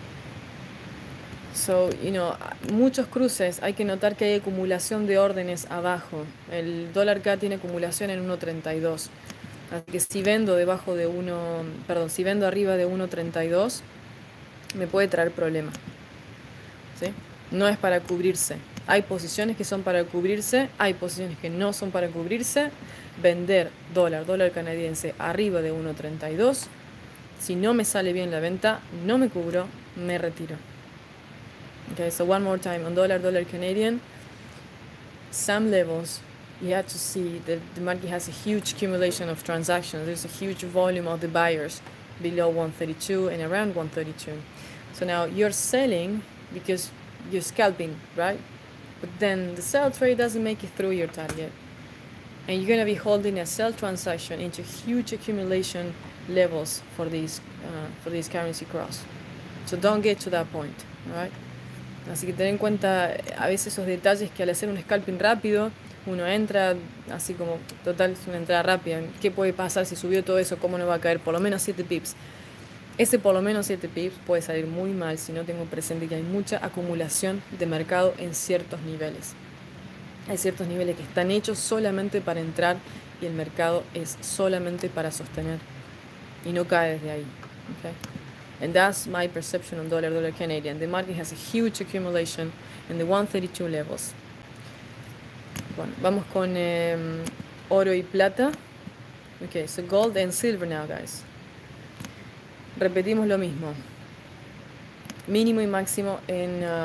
So, you know, muchos cruces, hay que notar que hay acumulación de órdenes abajo. El dólar C A D tiene acumulación en uno treinta y dos. Así que si vendo debajo de uno, perdón, si vendo arriba de uno treinta y dos, me puede traer problemas. ¿Sí? No es para cubrirse. Hay posiciones que son para cubrirse, hay posiciones que no son para cubrirse. Vender dólar, dólar canadiense arriba de uno treinta y dos. Si no me sale bien la venta, no me cubro, me retiro. Okay, so one more time on dollar, dollar Canadian. Some levels, you have to see that the market has a huge accumulation of transactions. There's a huge volume of the buyers below one thirty-two and around one thirty-two. So now you're selling because you're scalping, right? But then the sell trade doesn't make it through your target. And you're going to be holding a sell transaction into huge accumulation levels for these, uh, for these currency cross. So don't get to that point, all right? Así que ten en cuenta a veces esos detalles que al hacer un scalping rápido, uno entra así como, total, es una entrada rápida. ¿Qué puede pasar si subió todo eso? ¿Cómo no va a caer? Por lo menos siete pips. Ese por lo menos siete pips puede salir muy mal si no tengo presente que hay mucha acumulación de mercado en ciertos niveles. Hay ciertos niveles que están hechos solamente para entrar y el mercado es solamente para sostener y no cae desde ahí. Okay? And that's my perception on dollar, dollar Canadian. The market has a huge accumulation in the one thirty-two levels. Bueno, vamos con eh, oro y plata. Okay, so gold and silver now, guys. Repetimos lo mismo. Mínimo y máximo en uh,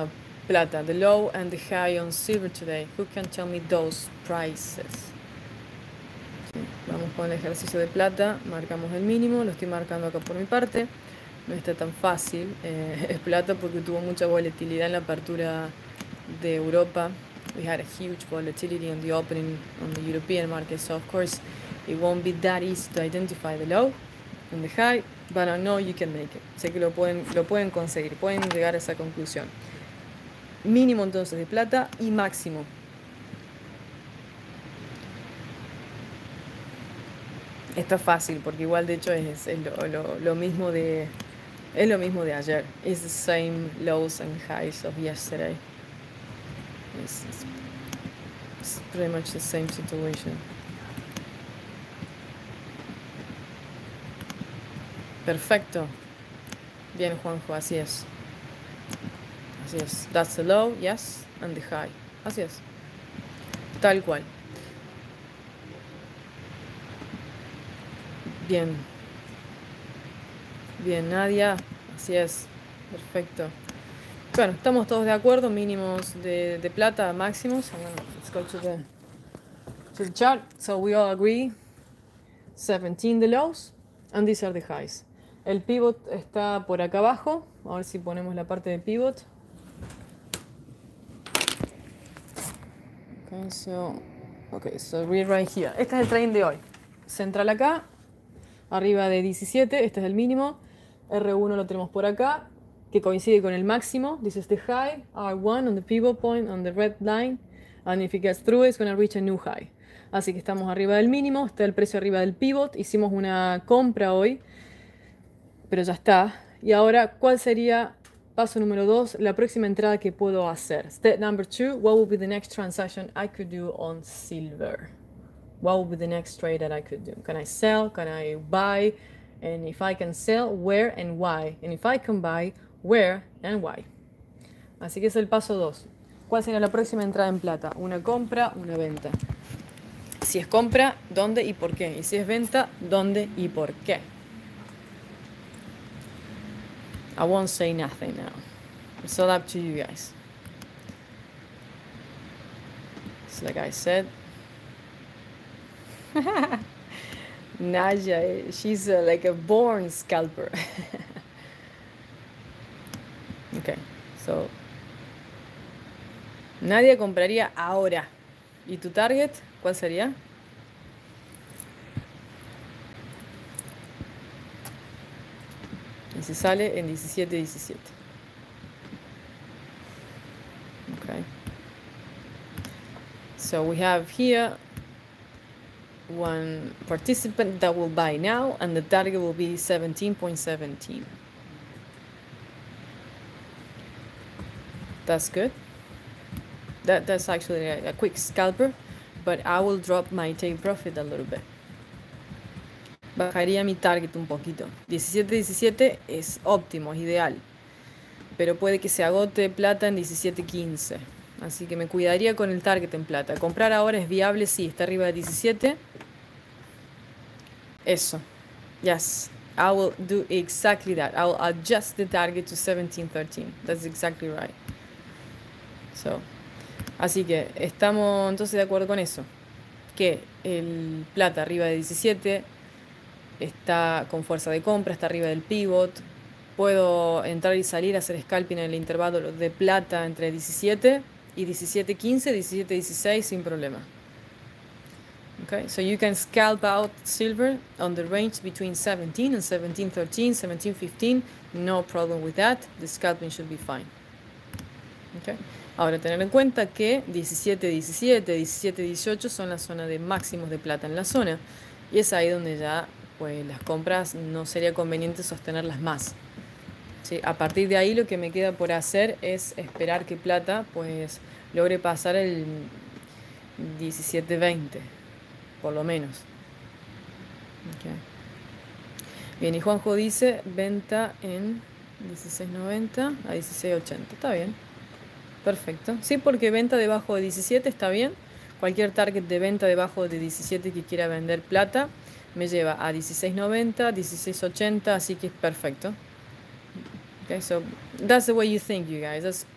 Plata, the low and the high on silver today. Who can tell me those prices? Sí, vamos con el ejercicio de plata, marcamos el mínimo, lo estoy marcando acá por mi parte. No está tan fácil, eh, es plata porque tuvo mucha volatilidad en la apertura de Europa. We had a huge volatility on the opening on the European market, so of course it won't be that easy to identify the low and the high, but I know you can make it. Sé que lo pueden, lo pueden conseguir, pueden llegar a esa conclusión. Mínimo entonces de plata y máximo. Está fácil porque igual de hecho es, es lo, lo, lo mismo de es lo mismo de ayer. It's the same lows and highs of yesterday. It's, it's, it's pretty much the same situation. Perfecto. Bien, Juanjo, así es. Así es. That's the low, yes, and the high. Así es. Tal cual. Bien. Bien, Nadia. Así es. Perfecto. Bueno, estamos todos de acuerdo. Mínimos de, de plata, máximos. Let's go to the, to the chart. So we all agree. seventeen the lows, and these are the highs. El pivot está por acá abajo. A ver si ponemos la parte de pivot. Okay, so, okay, so we're right here. Este es el trend de hoy. Central acá, arriba de diecisiete, este es el mínimo. R uno lo tenemos por acá, que coincide con el máximo. This is the high, R one on the pivot point on the red line. And if it gets through, it's going to reach a new high. Así que estamos arriba del mínimo, está el precio arriba del pivot. Hicimos una compra hoy, pero ya está. Y ahora, ¿cuál sería, paso número dos, la próxima entrada que puedo hacer? Step number two, what will be the next transaction I could do on silver? What will be the next trade that I could do? Can I sell? Can I buy? And if I can sell, where and why? And if I can buy, where and why? Así que es el paso dos. ¿Cuál será la próxima entrada en plata? Una compra, una venta. Si es compra, ¿dónde y por qué? Y si es venta, ¿dónde y por qué? I won't say nothing now. It's all up to you guys. It's like I said. Naja, she's uh, like a born scalper. Okay, so Nadia compraría ahora. ¿Y tu target cuál sería? Y si sale en diecisiete diecisiete. Okay. So we have here one participant that will buy now, and the target will be seventeen point one seven. That's good. That, that's actually a, a quick scalper, but I will drop my take profit a little bit. Bajaría mi target un poquito. diecisiete diecisiete es óptimo, es ideal. Pero puede que se agote plata en diecisiete quince. Así que me cuidaría con el target en plata. Comprar ahora es viable, sí, está arriba de diecisiete. Eso. Yes. I will do exactly that. I will adjust the target to seventeen thirteen. That's exactly right. So, así que estamos entonces de acuerdo con eso. Que el plata arriba de diecisiete está con fuerza de compra, está arriba del pivot. Puedo entrar y salir, hacer scalping en el intervalo de plata entre diecisiete y diecisiete quince, diecisiete dieciséis sin problema. Okay, so you can scalp out silver on the range between seventeen and seventeen thirteen, seventeen fifteen. No problem with that. The scalping should be fine. Okay. Ahora, tener en cuenta que diecisiete diecisiete, diecisiete dieciocho son la zona de máximos de plata en la zona. Y es ahí donde ya pues, las compras no sería conveniente sostenerlas más. ¿Sí? A partir de ahí lo que me queda por hacer es esperar que plata pues, logre pasar el diecisiete veinte, por lo menos. Okay. Bien, y Juanjo dice venta en dieciséis noventa a dieciséis ochenta. Está bien. Perfecto. Sí, porque venta debajo de diecisiete está bien. Cualquier target de venta debajo de diecisiete que quiera vender plata me lleva a dieciséis noventa, dieciséis ochenta, así que es perfecto. Okay, so that's the way you think, you guys. That's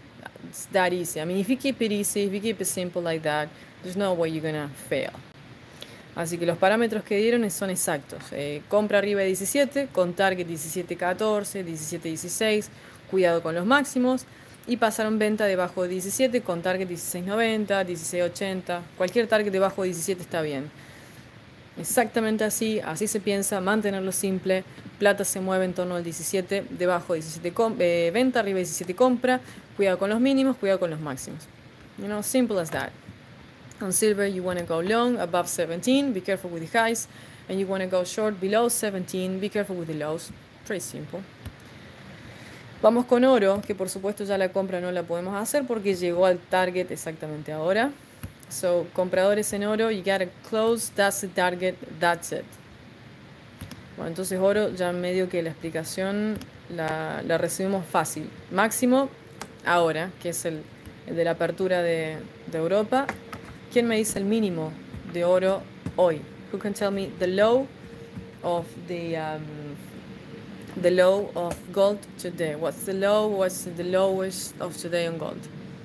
It's that easy. I mean, if you keep it easy, if you keep it simple like that, there's no way you're gonna fail. Así que los parámetros que dieron son exactos. Eh, compra arriba de diecisiete, con target diecisiete catorce, diecisiete dieciséis, cuidado con los máximos. Y pasaron venta debajo de diecisiete, con target dieciséis noventa, dieciséis ochenta. Cualquier target debajo de diecisiete está bien. Exactamente así, así se piensa, mantenerlo simple. Plata se mueve en torno al diecisiete, debajo de diecisiete eh, venta, arriba de diecisiete compra. Cuidado con los mínimos, cuidado con los máximos. You know, simple as that. On silver, you want to go long above seventeen, be careful with the highs. And you want to go short below seventeen, be careful with the lows. Pretty simple. Vamos con oro, que por supuesto ya la compra no la podemos hacer porque llegó al target exactamente ahora. So, compradores en oro, you gotta close, that's the target, that's it. Bueno, entonces oro, ya medio que la explicación la, la recibimos fácil. Máximo, ahora, que es el, el de la apertura de, de Europa. ¿Quién me dice el mínimo de oro hoy? Who can tell me the low of the um, the low of gold today? What's the low? What's the lowest of today on gold?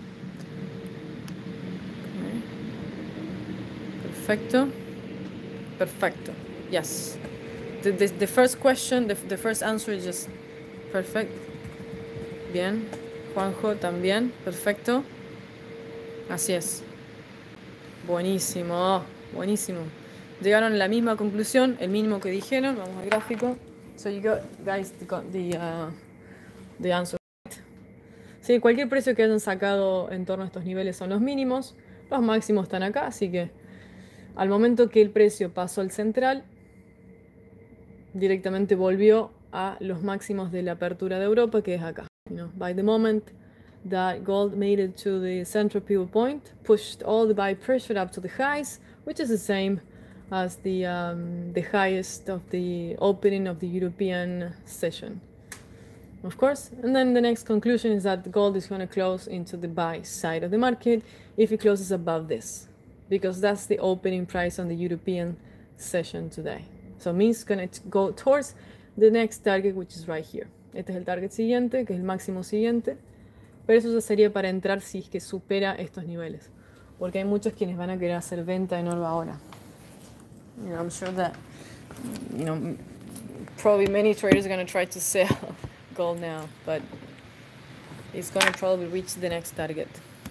Okay. Perfecto. Perfecto. Yes. The, the, the first question, the, the first answer is just perfect. Bien. Juanjo también. Perfecto. Así es. Buenísimo. Buenísimo. Llegaron a la misma conclusión, el mínimo que dijeron. Vamos al gráfico. So you got, guys, the, the, uh, the answer. Sí, cualquier precio que hayan sacado en torno a estos niveles son los mínimos. Los máximos están acá, así que al momento que el precio pasó al central, directamente volvió a los máximos de la apertura de Europa, que es acá. You know, by the moment that gold made it to the central pivot point, pushed all the buy pressure up to the highs, which is the same as the um, the highest of the opening of the European session, of course. And then the next conclusion is that gold is going to close into the buy side of the market if it closes above this, because that's the opening price on the European session today. So it means it's going to go towards the next target, which is right here. Este es el target siguiente, que es el máximo siguiente, pero eso ya sería para entrar si es que supera estos niveles, porque hay muchos quienes van a querer hacer venta en oro ahora. You know, I'm sure that, you know, probably many traders are going to try to sell gold now, but it's going to probably reach the next target.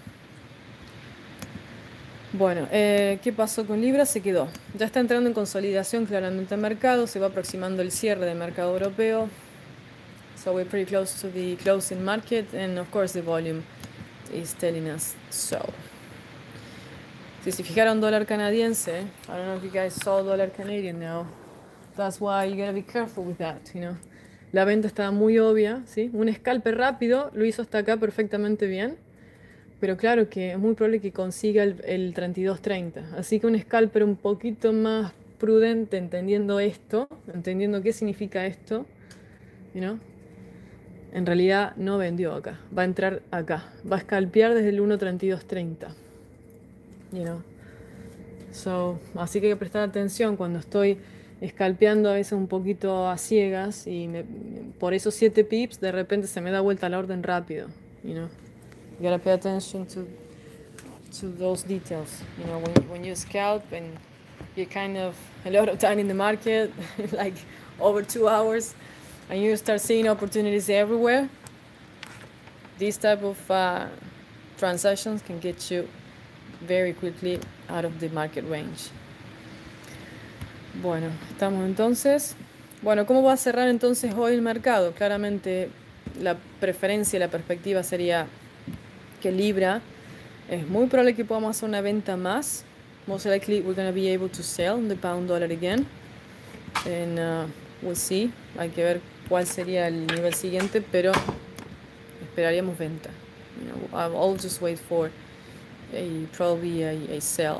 Bueno, eh, ¿qué pasó con Libra? Se quedó. Ya está entrando en consolidación claramente el mercado, se va aproximando el cierre del mercado europeo. So we're pretty close to the closing market, and of course the volume is telling us so. Si se fijaron dólar canadiense, I don't know if you guys saw dollar Canadian now. That's why you gotta be careful with that, you know. La venta estaba muy obvia, ¿sí? Un scalper rápido lo hizo hasta acá perfectamente bien. Pero claro que es muy probable que consiga el, el treinta y dos treinta. Así que un scalper un poquito más prudente, entendiendo esto, entendiendo qué significa esto, you know, en realidad no vendió acá. Va a entrar acá. Va a scalpear desde el uno treinta y dos treinta. You know. So, así que hay que prestar atención cuando estoy scalpeando a veces un poquito a ciegas y me, por esos siete pips de repente se me da vuelta la orden rápido. You know. You gotta pay attention to to those details. You know, when when you scalp and you're kind of a lot of time in the market, like over two hours, and you start seeing opportunities everywhere. These type of uh, transactions can get you very quickly out of the market range. Bueno, estamos entonces. Bueno, ¿cómo va a cerrar entonces hoy el mercado? Claramente la preferencia, la perspectiva sería que Libra es muy probable que podamos hacer una venta más. Most likely we're going to be able to sell the pound dollar again. And uh, we'll see. Hay que ver cuál sería el nivel siguiente, pero esperaríamos venta. You know, I'll just wait for a probably a, a sell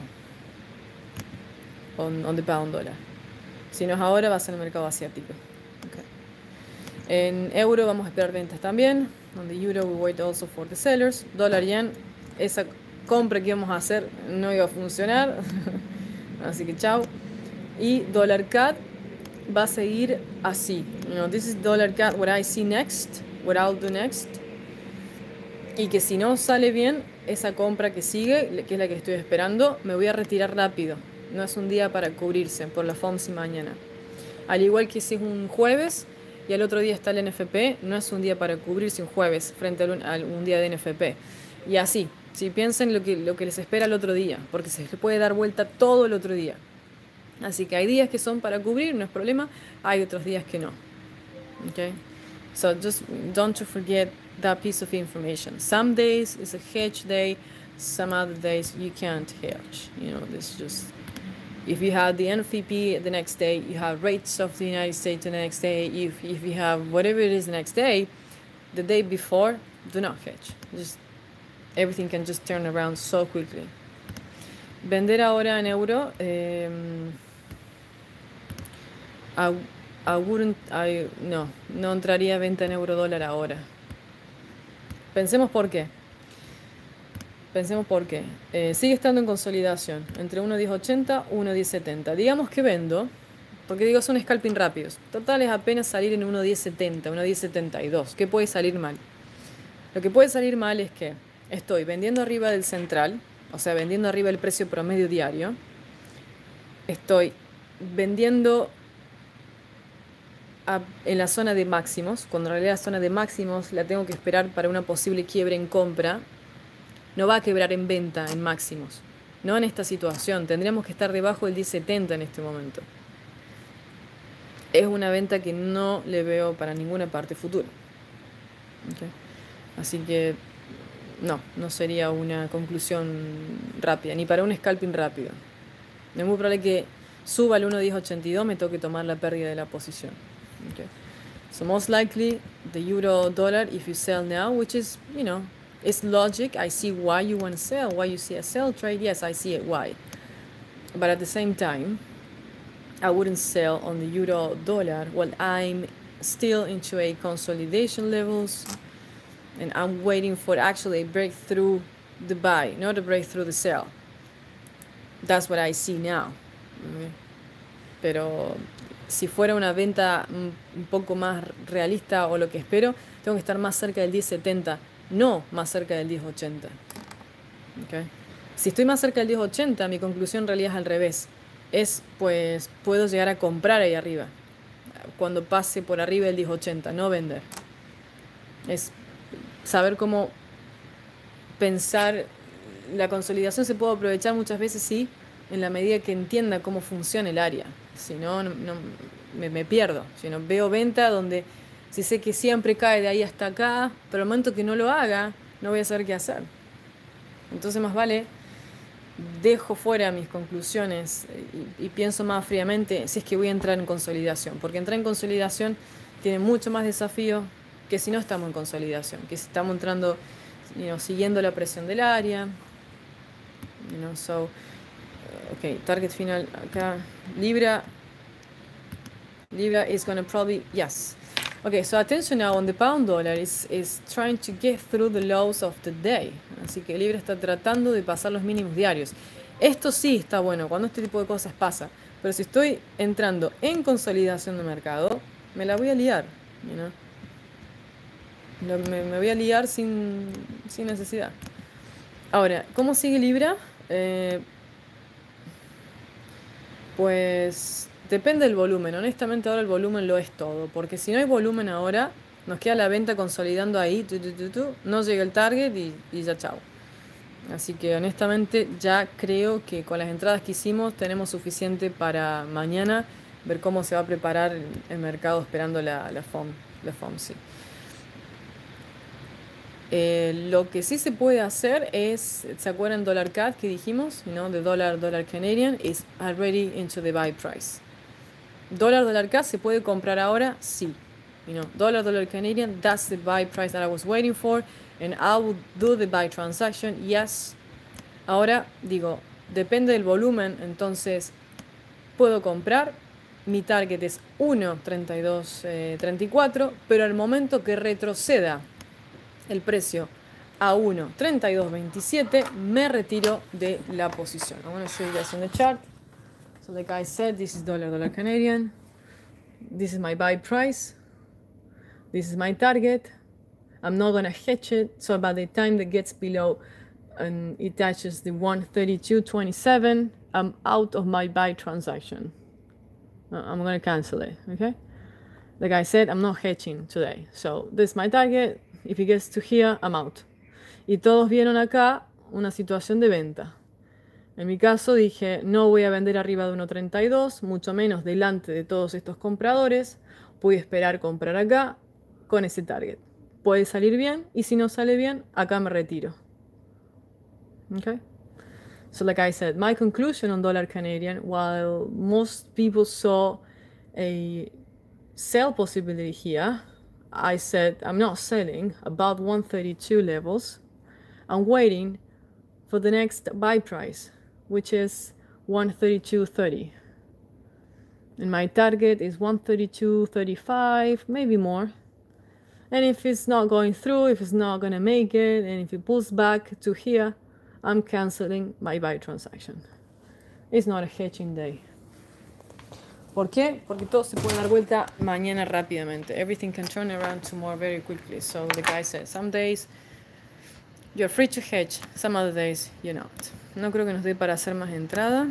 on, on the pound dollar. Si no es ahora, va a ser el mercado asiático. Okay. En euro vamos a esperar ventas también. On the euro we wait also for the sellers. Dólar yen, esa compra que íbamos a hacer no iba a funcionar. Así que chao. Y dólar C A D va a seguir así. You know, this is dollar C A D, what I see next, what I'll do next. Y que si no sale bien, esa compra que sigue, que es la que estoy esperando, me voy a retirar rápido. No es un día para cubrirse por la F O M C mañana. Al igual que si es un jueves y al otro día está el N F P, no es un día para cubrirse un jueves frente a un, a un día de N F P. Y así, si piensen lo que, lo que les espera el otro día, porque se les puede dar vuelta todo el otro día. Así que hay días que son para cubrir, no es problema, hay otros días que no. Okay? So just don't to forget that piece of information. Some days is a hedge day, some other days you can't hedge. You know, this just, if you have the N F P the next day, you have rates of the United States the next day, if, if you have whatever it is the next day, the day before, do not hedge. Just, everything can just turn around so quickly. Vender ahora en euro, eh, I, I wouldn't, I, no, no entraría venta en euro dólar ahora. Pensemos por qué. Pensemos por qué. Eh, sigue estando en consolidación entre uno diez ochenta y uno diez setenta. Digamos que vendo, porque digo son scalping rápidos. Total es apenas salir en uno diez setenta, uno diez setenta y dos. ¿Qué puede salir mal? Lo que puede salir mal es que estoy vendiendo arriba del central, o sea, vendiendo arriba del precio promedio diario. Estoy vendiendo a, en la zona de máximos, cuando en realidad la zona de máximos la tengo que esperar para una posible quiebre en compra. No va a quebrar en venta en máximos. No en esta situación. Tendríamos que estar debajo del diez setenta en este momento. Es una venta que no le veo para ninguna parte futura. Okay. Así que no, no sería una conclusión rápida, ni para un scalping rápido. Es muy probable que suba al uno diez ochenta y dos, me toque tomar la pérdida de la posición. Okay. So most likely the euro dollar, if you sell now, which is, you know, it's logic. I see why you want to sell, why you see a sell trade. Yes, I see it why. But at the same time, I wouldn't sell on the euro dollar while I'm still into a consolidation levels and I'm waiting for actually a breakthrough the buy, not a breakthrough the sell. That's what I see now. Okay. Pero si fuera una venta un poco más realista o lo que espero, tengo que estar más cerca del diez setenta. No más cerca del diez ochenta. Okay. Si estoy más cerca del diez ochenta, mi conclusión en realidad es al revés. Es, pues, puedo llegar a comprar ahí arriba. Cuando pase por arriba del diez ochenta, no vender. Es saber cómo pensar. La consolidación se puede aprovechar muchas veces, sí, en la medida que entienda cómo funciona el área. Si no, no, no me, me pierdo. Si no, veo venta donde... Si sé que siempre cae de ahí hasta acá, pero al momento que no lo haga, no voy a saber qué hacer. Entonces más vale, dejo fuera mis conclusiones y, y pienso más fríamente si es que voy a entrar en consolidación. Porque entrar en consolidación tiene mucho más desafío que si no estamos en consolidación. Que si estamos entrando, you know, siguiendo la presión del área. You know, so, ok, target final acá. Libra. Libra is going to probably, yes. Okay, so attention now on the pound dollar is, is trying to get through the lows of the day. Así que Libra está tratando de pasar los mínimos diarios. Esto sí está bueno cuando este tipo de cosas pasa. Pero si estoy entrando en consolidación de mercado, me la voy a liar. You know? me, me voy a liar sin, sin necesidad. Ahora, ¿cómo sigue Libra? Eh, pues... Depende del volumen. Honestamente ahora el volumen lo es todo. Porque si no hay volumen ahora, nos queda la venta consolidando ahí. Tu, tu, tu, tu, no llega el target y, y ya chao. Así que honestamente ya creo que con las entradas que hicimos tenemos suficiente para mañana ver cómo se va a preparar el, el mercado esperando la, la F O M. La F O M, sí. Eh, lo que sí se puede hacer es, ¿se acuerdan dollar C A D que dijimos? You know, the dollar, dollar Canadian is already into the buy price. Dólar, dólar C A D, ¿se puede comprar ahora? Sí. You know, dólar, dólar Canadian, that's the buy price that I was waiting for. And I will do the buy transaction, yes. Ahora, digo, depende del volumen, entonces puedo comprar. Mi target es uno treinta y dos treinta y cuatro, pero al momento que retroceda el precio a uno treinta y dos veintisiete, me retiro de la posición. I'm going to show you guys on the chart. So like I said, this is dollar, dollar Canadian. This is my buy price. This is my target. I'm not going to hedge it. So by the time that gets below and it touches the one thirty-two twenty-seven, I'm out of my buy transaction. I'm going to cancel it, okay? Like I said, I'm not hedging today. So this is my target. If it gets to here, I'm out. Y todos vieron acá una situación de venta. En mi caso dije, no voy a vender arriba de uno treinta y dos, mucho menos delante de todos estos compradores. Voy a esperar comprar acá con ese target. Puede salir bien, y si no sale bien, acá me retiro. Okay? So like I said, my conclusion on dollar Canadian, while most people saw a sell possibility here, I said I'm not selling above one thirty-two levels. I'm waiting for the next buy price, which is one thirty-two thirty. And my target is one thirty-two thirty-five, maybe more. And if it's not going through, if it's not going to make it, and if it pulls back to here, I'm canceling my buy transaction. It's not a hedging day. ¿Por qué? Porque todo se puede dar vuelta mañana rápidamente. Everything can turn around tomorrow very quickly. So the guy said, some days you're free to hedge, some other days you're not. No creo que nos dé para hacer más entrada.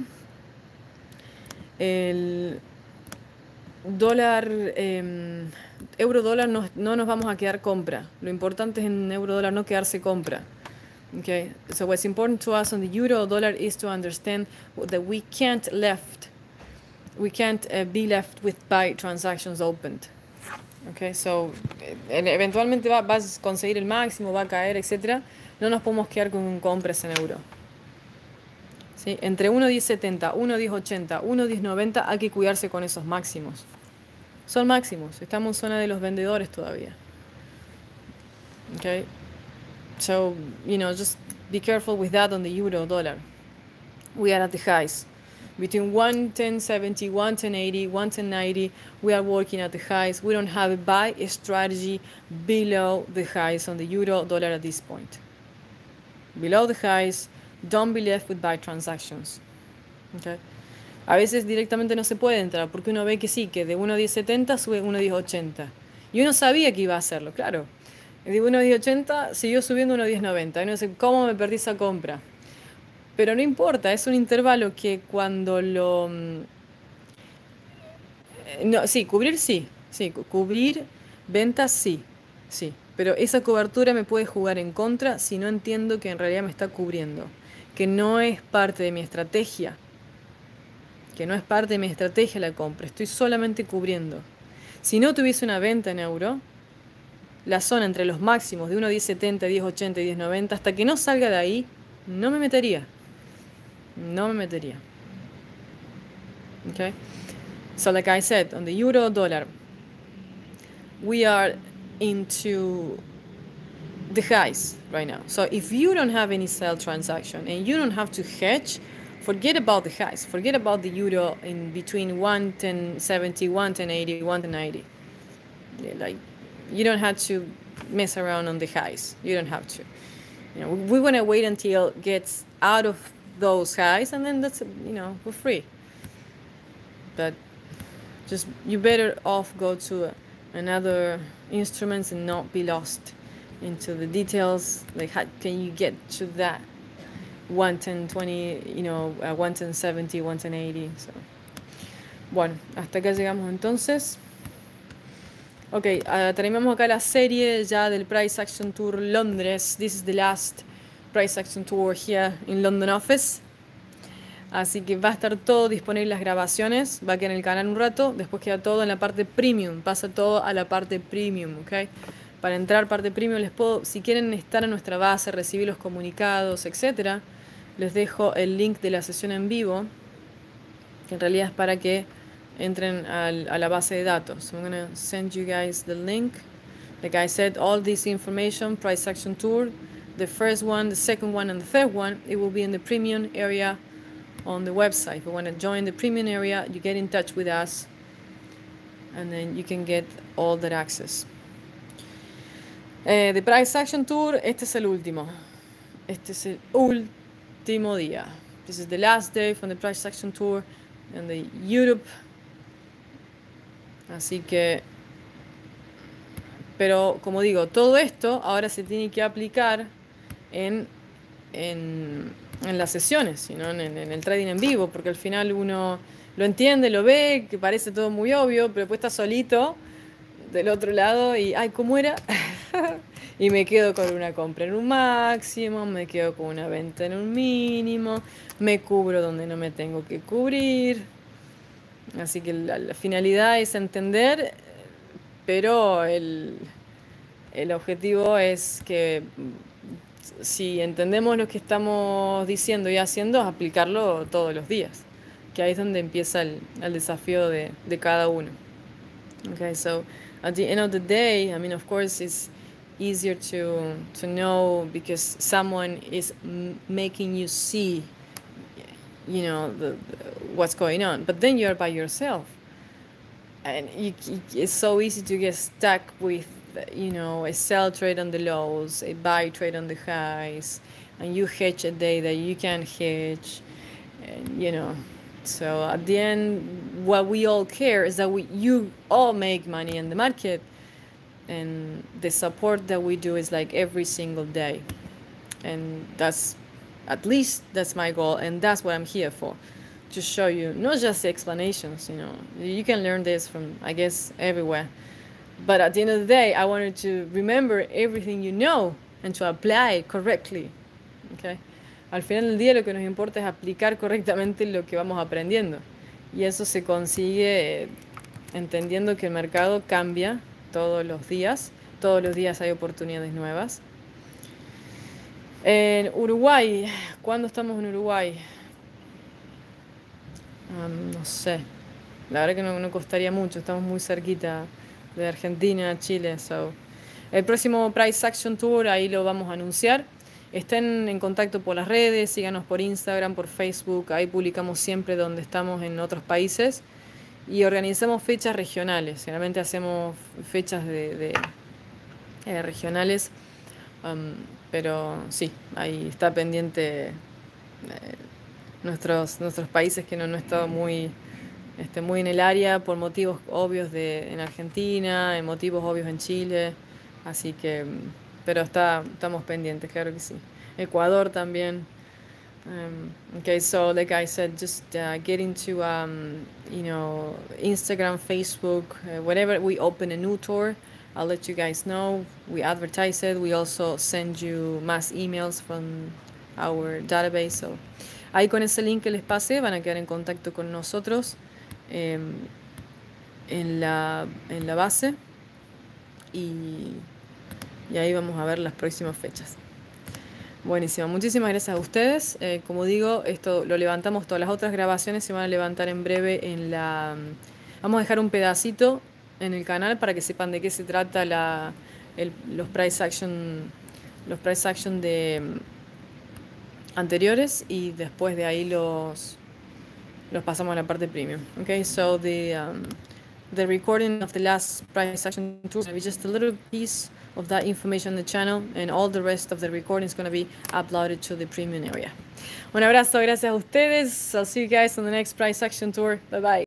El dólar, eh, euro dólar no, no nos vamos a quedar compra. Lo importante es en euro dólar no quedarse compra. Okay, so what's important to us on the euro dollar is to understand that we can't left, we can't uh, be left with buy transactions opened. Okay, so eventualmente va, vas a conseguir el máximo, va a caer, etcétera. No nos podemos quedar con compras en euro. ¿Sí? Entre uno diez setenta, uno diez ochenta, uno diez noventa hay que cuidarse con esos máximos. Son máximos, estamos en zona de los vendedores todavía. Okay. So, you know, just be careful with that on the euro dollar. We are at the highs. Between one ten seventy, one ten eighty, one ten ninety, we are working at the highs. We don't have a buy strategy below the highs on the euro dollar at this point. Below the highs, don't be left with buy transactions. Okay? A veces directamente no se puede entrar porque uno ve que sí, que de uno diez setenta sube uno diez ochenta. Y uno sabía que iba a hacerlo, claro. De uno diez ochenta siguió subiendo uno diez noventa. Y uno dice, ¿cómo me perdí esa compra? Pero no importa, es un intervalo que cuando lo... No, sí, cubrir sí. Sí, cubrir ventas sí. Sí. Pero esa cobertura me puede jugar en contra si no entiendo que en realidad me está cubriendo. Que no es parte de mi estrategia. Que no es parte de mi estrategia la compra. Estoy solamente cubriendo. Si no tuviese una venta en euro, la zona entre los máximos de uno diez setenta, diez ochenta y diez noventa, hasta que no salga de ahí, no me metería. No me metería. Okay? So like I said, on the euro dollar, we are into the highs right now. So if you don't have any sell transaction and you don't have to hedge, forget about the highs. Forget about the euro in between one ten seventy, one ten eighty, one ten ninety. Yeah, like, you don't have to mess around on the highs. You don't have to. You know, we want to wait until it gets out of those highs, and then that's, you know, we're free. But just, you better off go to uh, another instruments and not be lost into the details. Like, how can you get to that one ten twenty, you know, uh, one ten seventy, one ten eighty? So, bueno, hasta acá llegamos entonces. Ok, uh, terminamos acá la serie ya del Price Action Tour Londres. This is the last Price Action Tour here in London office. Así que va a estar todo disponible, las grabaciones. Va a quedar en el canal un rato. Después queda todo en la parte premium. Pasa todo a la parte premium, ok. Para entrar parte premium les puedo, si quieren estar en nuestra base, recibir los comunicados, etcétera, les dejo el link de la sesión en vivo, que en realidad es para que entren al, a la base de datos. So I'm going to send you guys the link. Like I said, all this information, Price Action Tour, the first one, the second one, and the third one, it will be in the premium area on the website. If you want to join the premium area, you get in touch with us, and then you can get all that access. Eh, the Price Action Tour, este es el último. Este es el último día. This is the last day from the Price Action Tour and the Europe. Así que pero como digo, todo esto ahora se tiene que aplicar en, en, en las sesiones, ¿no? en, en el trading en vivo, porque al final uno lo entiende, lo ve, que parece todo muy obvio, pero después está solito del otro lado y, ay, ¿cómo era? Y me quedo con una compra en un máximo, me quedo con una venta en un mínimo, me cubro donde no me tengo que cubrir. Así que la, la finalidad es entender, pero el, el objetivo es que si entendemos lo que estamos diciendo y haciendo, es aplicarlo todos los días, que ahí es donde empieza el, el desafío de, de cada uno. Okay, so at the end of the day, I mean, of course, it's easier to to know because someone is m- making you see, you know, the, the, what's going on. But then you're by yourself, and you, it's so easy to get stuck with, you know, a sell trade on the lows, a buy trade on the highs, and you hedge a day that you can't hedge, and you know. So at the end, what we all care is that we, you all make money in the market, and the support that we do is like every single day, and that's, at least that's my goal, and that's what I'm here for, to show you not just explanations. You know, you can learn this from, I guess, everywhere, but at the end of the day, I wanted to remember everything you know and to apply it correctly. Okay. Al final del día lo que nos importa es aplicar correctamente lo que vamos aprendiendo. Y eso se consigue eh, entendiendo que el mercado cambia todos los días. Todos los días hay oportunidades nuevas. En Uruguay, ¿cuándo estamos en Uruguay? Um, no sé. La verdad que no, no costaría mucho. Estamos muy cerquita de Argentina, Chile. So. El próximo Price Action Tour, ahí lo vamos a anunciar. Estén en contacto por las redes, síganos por Instagram, por Facebook, ahí publicamos siempre donde estamos en otros países y organizamos fechas regionales, generalmente hacemos fechas de, de eh, regionales, um, pero sí, ahí está pendiente eh, nuestros, nuestros países que no, no he estado muy, este, muy en el área por motivos obvios de, en Argentina, en motivos obvios en Chile, así que... pero está, estamos pendientes, claro que sí. Ecuador también. Um, okay, so like I said, just uh, get into, um, you know, Instagram, Facebook, uh, whenever we open a new tour, I'll let you guys know. We advertise it. We also send you mass emails from our database. So ahí con ese link que les pasé van a quedar en contacto con nosotros eh, en, la, en la base y... y ahí vamos a ver las próximas fechas. Buenísimo, muchísimas gracias a ustedes. Eh, como digo, esto lo levantamos, todas las otras grabaciones se van a levantar en breve en la... Vamos a dejar un pedacito en el canal para que sepan de qué se trata la, el, los price action, los price action de anteriores y después de ahí los, los pasamos a la parte premium. Okay, so the, um, the recording of the last price action tool will be just a little piece of that information on the channel, and all the rest of the recording is going to be uploaded to the premium area. Un abrazo, gracias a ustedes. I'll see you guys on the next price action tour. Bye bye.